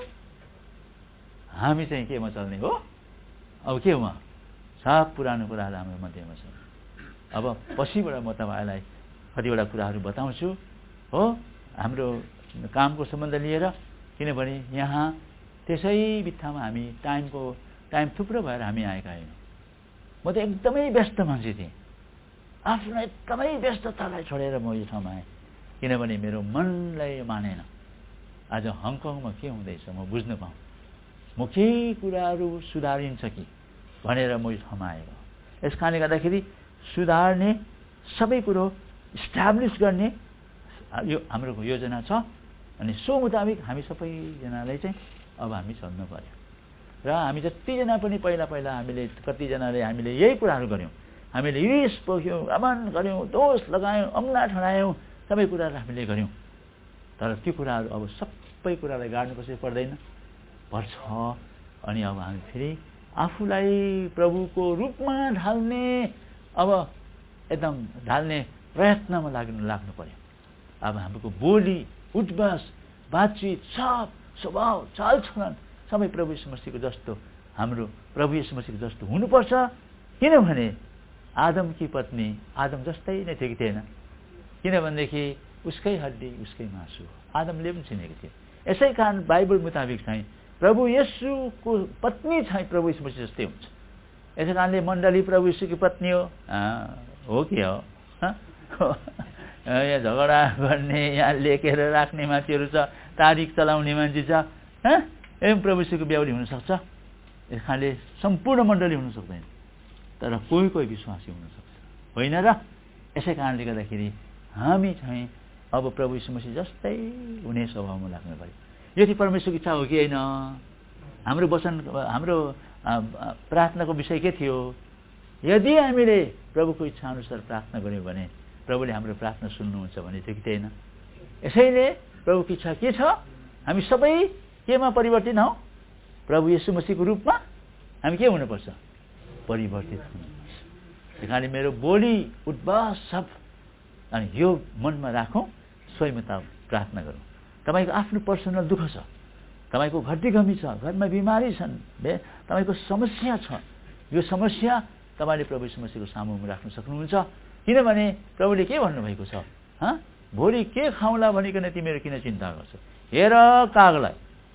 A: हामी चाहिँ केमा चल्ने हो? अब के हो? सब पुरानो कुराहरू हाम्रो मध्येमा छ। अब पछिबाट म तपाईँलाई कतिवटा कुराहरू बताउँछु। हो, हाम्रो कामको सम्बन्ध लिएर, किनभने यहाँ त्यसै बित्थामा हामी टाइमको टाइम थुप्रो भएर हामी आएका हैनौँ। म त एकदमै व्यस्त मान्छे थिएँ, आफ्नो एकदमै व्यस्ततालाई छोडेर म यो ठाउँमा आएँ, किनभने मेरो मनलाई मानेन। आज हङकङमा के हुँदैछ म बुझ्न पाऊँ, म केही कुराहरू सुधारिन्छ कि भनेर म यो ठाउँमा आएको। यस कारणले गर्दाखेरि सुधार्ने, सबै कुरो इस्टाब्लिस गर्ने यो हाम्रो योजना छ। अनि सो मुताबिक हामी सबैजनालाई चाहिँ अब हामी चल्नु पर्यो। र हामी जतिजना पनि पहिला पहिला हामीले कतिजनाले हामीले यही कुराहरू गऱ्यौँ, हामीले रिस पोख्यौँ, अमन गऱ्यौँ, दोष लगायौँ, अङ्गना ठडायौँ, सबै कुराहरू हामीले गऱ्यौँ। तर त्यो कुराहरू अब सबै कुरालाई गाड्नुपर्छ पर्दैन? पर्छ। अनि अब हामी फेरि आफूलाई प्रभुको रूपमा ढाल्ने, अब एकदम ढाल्ने प्रयत्नमा लाग्नु लाग्नु पर्यो। अब हाम्रो बोली, उठबस, बातचित, सब स्वभाव, चालचलन सबै प्रभु यीशु मसीहको जस्तो, हाम्रो प्रभु यीशु मसीहको जस्तो हुनुपर्छ। किनभने आदमकी पत्नी आदम जस्तै नै थियो कि थिएन? किनभनेदेखि उसकै हड्डी उसकै मासु हो, आदमले पनि चिनेको थियो। यसै कारण बाइबल मुताबिक चाहिँ प्रभु येशूको पत्नी चाहिँ प्रभु यीशु मसीह जस्तै हुन्छ। यसै कारणले मण्डली प्रभु यीशुकी पत्नी हो हो कि हो? यहाँ झगडा गर्ने, यहाँ लेखेर राख्ने मान्छेहरू छ, तारिख चलाउने मान्छे छ, एवं प्रभु यीशुको बेहुली हुनसक्छ। यस कारणले सम्पूर्ण मण्डली हुन सक्दैन, तर कोही कोही विश्वासी हुनसक्छ, होइन र? यसै कारणले गर्दाखेरि हामी चाहिँ अब प्रभु यीशु मसीह जस्तै हुने स्वभावमा लाग्नु पर्यो। यो चाहिँ परमेश्वरको इच्छा हो कि होइन? हाम्रो वचन, हाम्रो प्रार्थनाको विषय के थियो? यदि हामीले प्रभुको इच्छा अनुसार प्रार्थना गऱ्यौँ भने प्रभुले हाम्रो प्रार्थना सुन्नुहुन्छ भने थियो कि थिएन? यसैले प्रभुको इच्छा के छ? हामी सबै केमा परिवर्तित हौँ? प्रभु येशू मसीहको रूपमा हामी के हुनुपर्छ? परिवर्तित हुनुपर्छ। त्यस कारणले मेरो बोली, उठबस सब अनि यो मनमा राखौँ, स्वयं त प्रार्थना गरौँ। तपाईँको आफ्नो पर्सनल दुःख छ, तपाईँको घटी कमी छ, घरमा बिमारी छन्, तपाईँको समस्या छ, यो समस्या तपाईँले प्रभु यीशु मसीहको सामुमा राख्न सक्नुहुन्छ। किनभने प्रभुले के भन्नुभएको छ? हँ, भोलि के खाउँला भनिकन तिमीहरू किन चिन्ता गर्छौ? हेर कागलाई,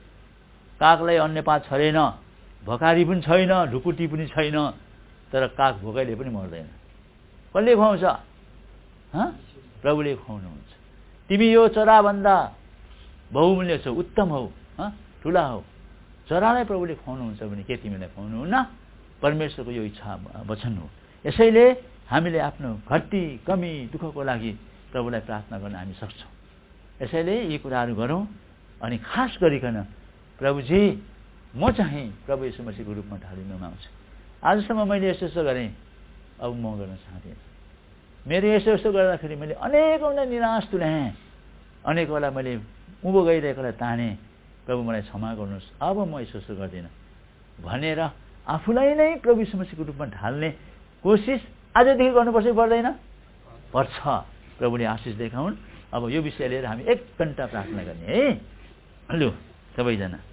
A: कागलाई अन्य पात छरेन, भकारी पनि छैन, ढुकुटी पनि छैन, तर काग भोकैले पनि मर्दैन। कसले खुवाउँछ? हँ, प्रभुले खुवाउनुहुन्छ। तिमी यो चराभन्दा बहुमूल्य छौ, उत्तम हौ, हँ, ठुला हौ। चरालाई प्रभुले खुवाउनुहुन्छ भने के तिमीलाई खुवाउनुहुन्न? परमेश्वरको यो इच्छा वचन हो। यसैले हामीले आफ्नो घटी कमी दुःखको लागि प्रभुलाई प्रार्थना गर्न हामी सक्छौँ। यसैले यी कुराहरू गरौँ। अनि खास गरिकन प्रभुजी म चाहिँ प्रभु यीशु मसीहको रूपमा ढालिन आउँछु। आजसम्म मैले यसो यसो गरेँ, अब म गर्न चाहदिनँ। मेरो यसो यसो गर्दाखेरि मैले अनेकौँलाई निराश तुल्याएँ, अनेकौँलाई मैले उँभो गइरहेकोलाई तानेँ, प्रभु मलाई क्षमा गर्नुहोस्, अब म यसो यसो गर्दिनँ भनेर आफूलाई नै प्रभु यीशु मसीहको रूपमा ढाल्ने कोसिस आजदेखि गर्नुपर्छ कि पर्दैन? पर्छ। प्रभुले आशिष देखाउन्। अब यो विषय लिएर हामी एक घन्टा प्रार्थना गर्ने है। लु सबैजना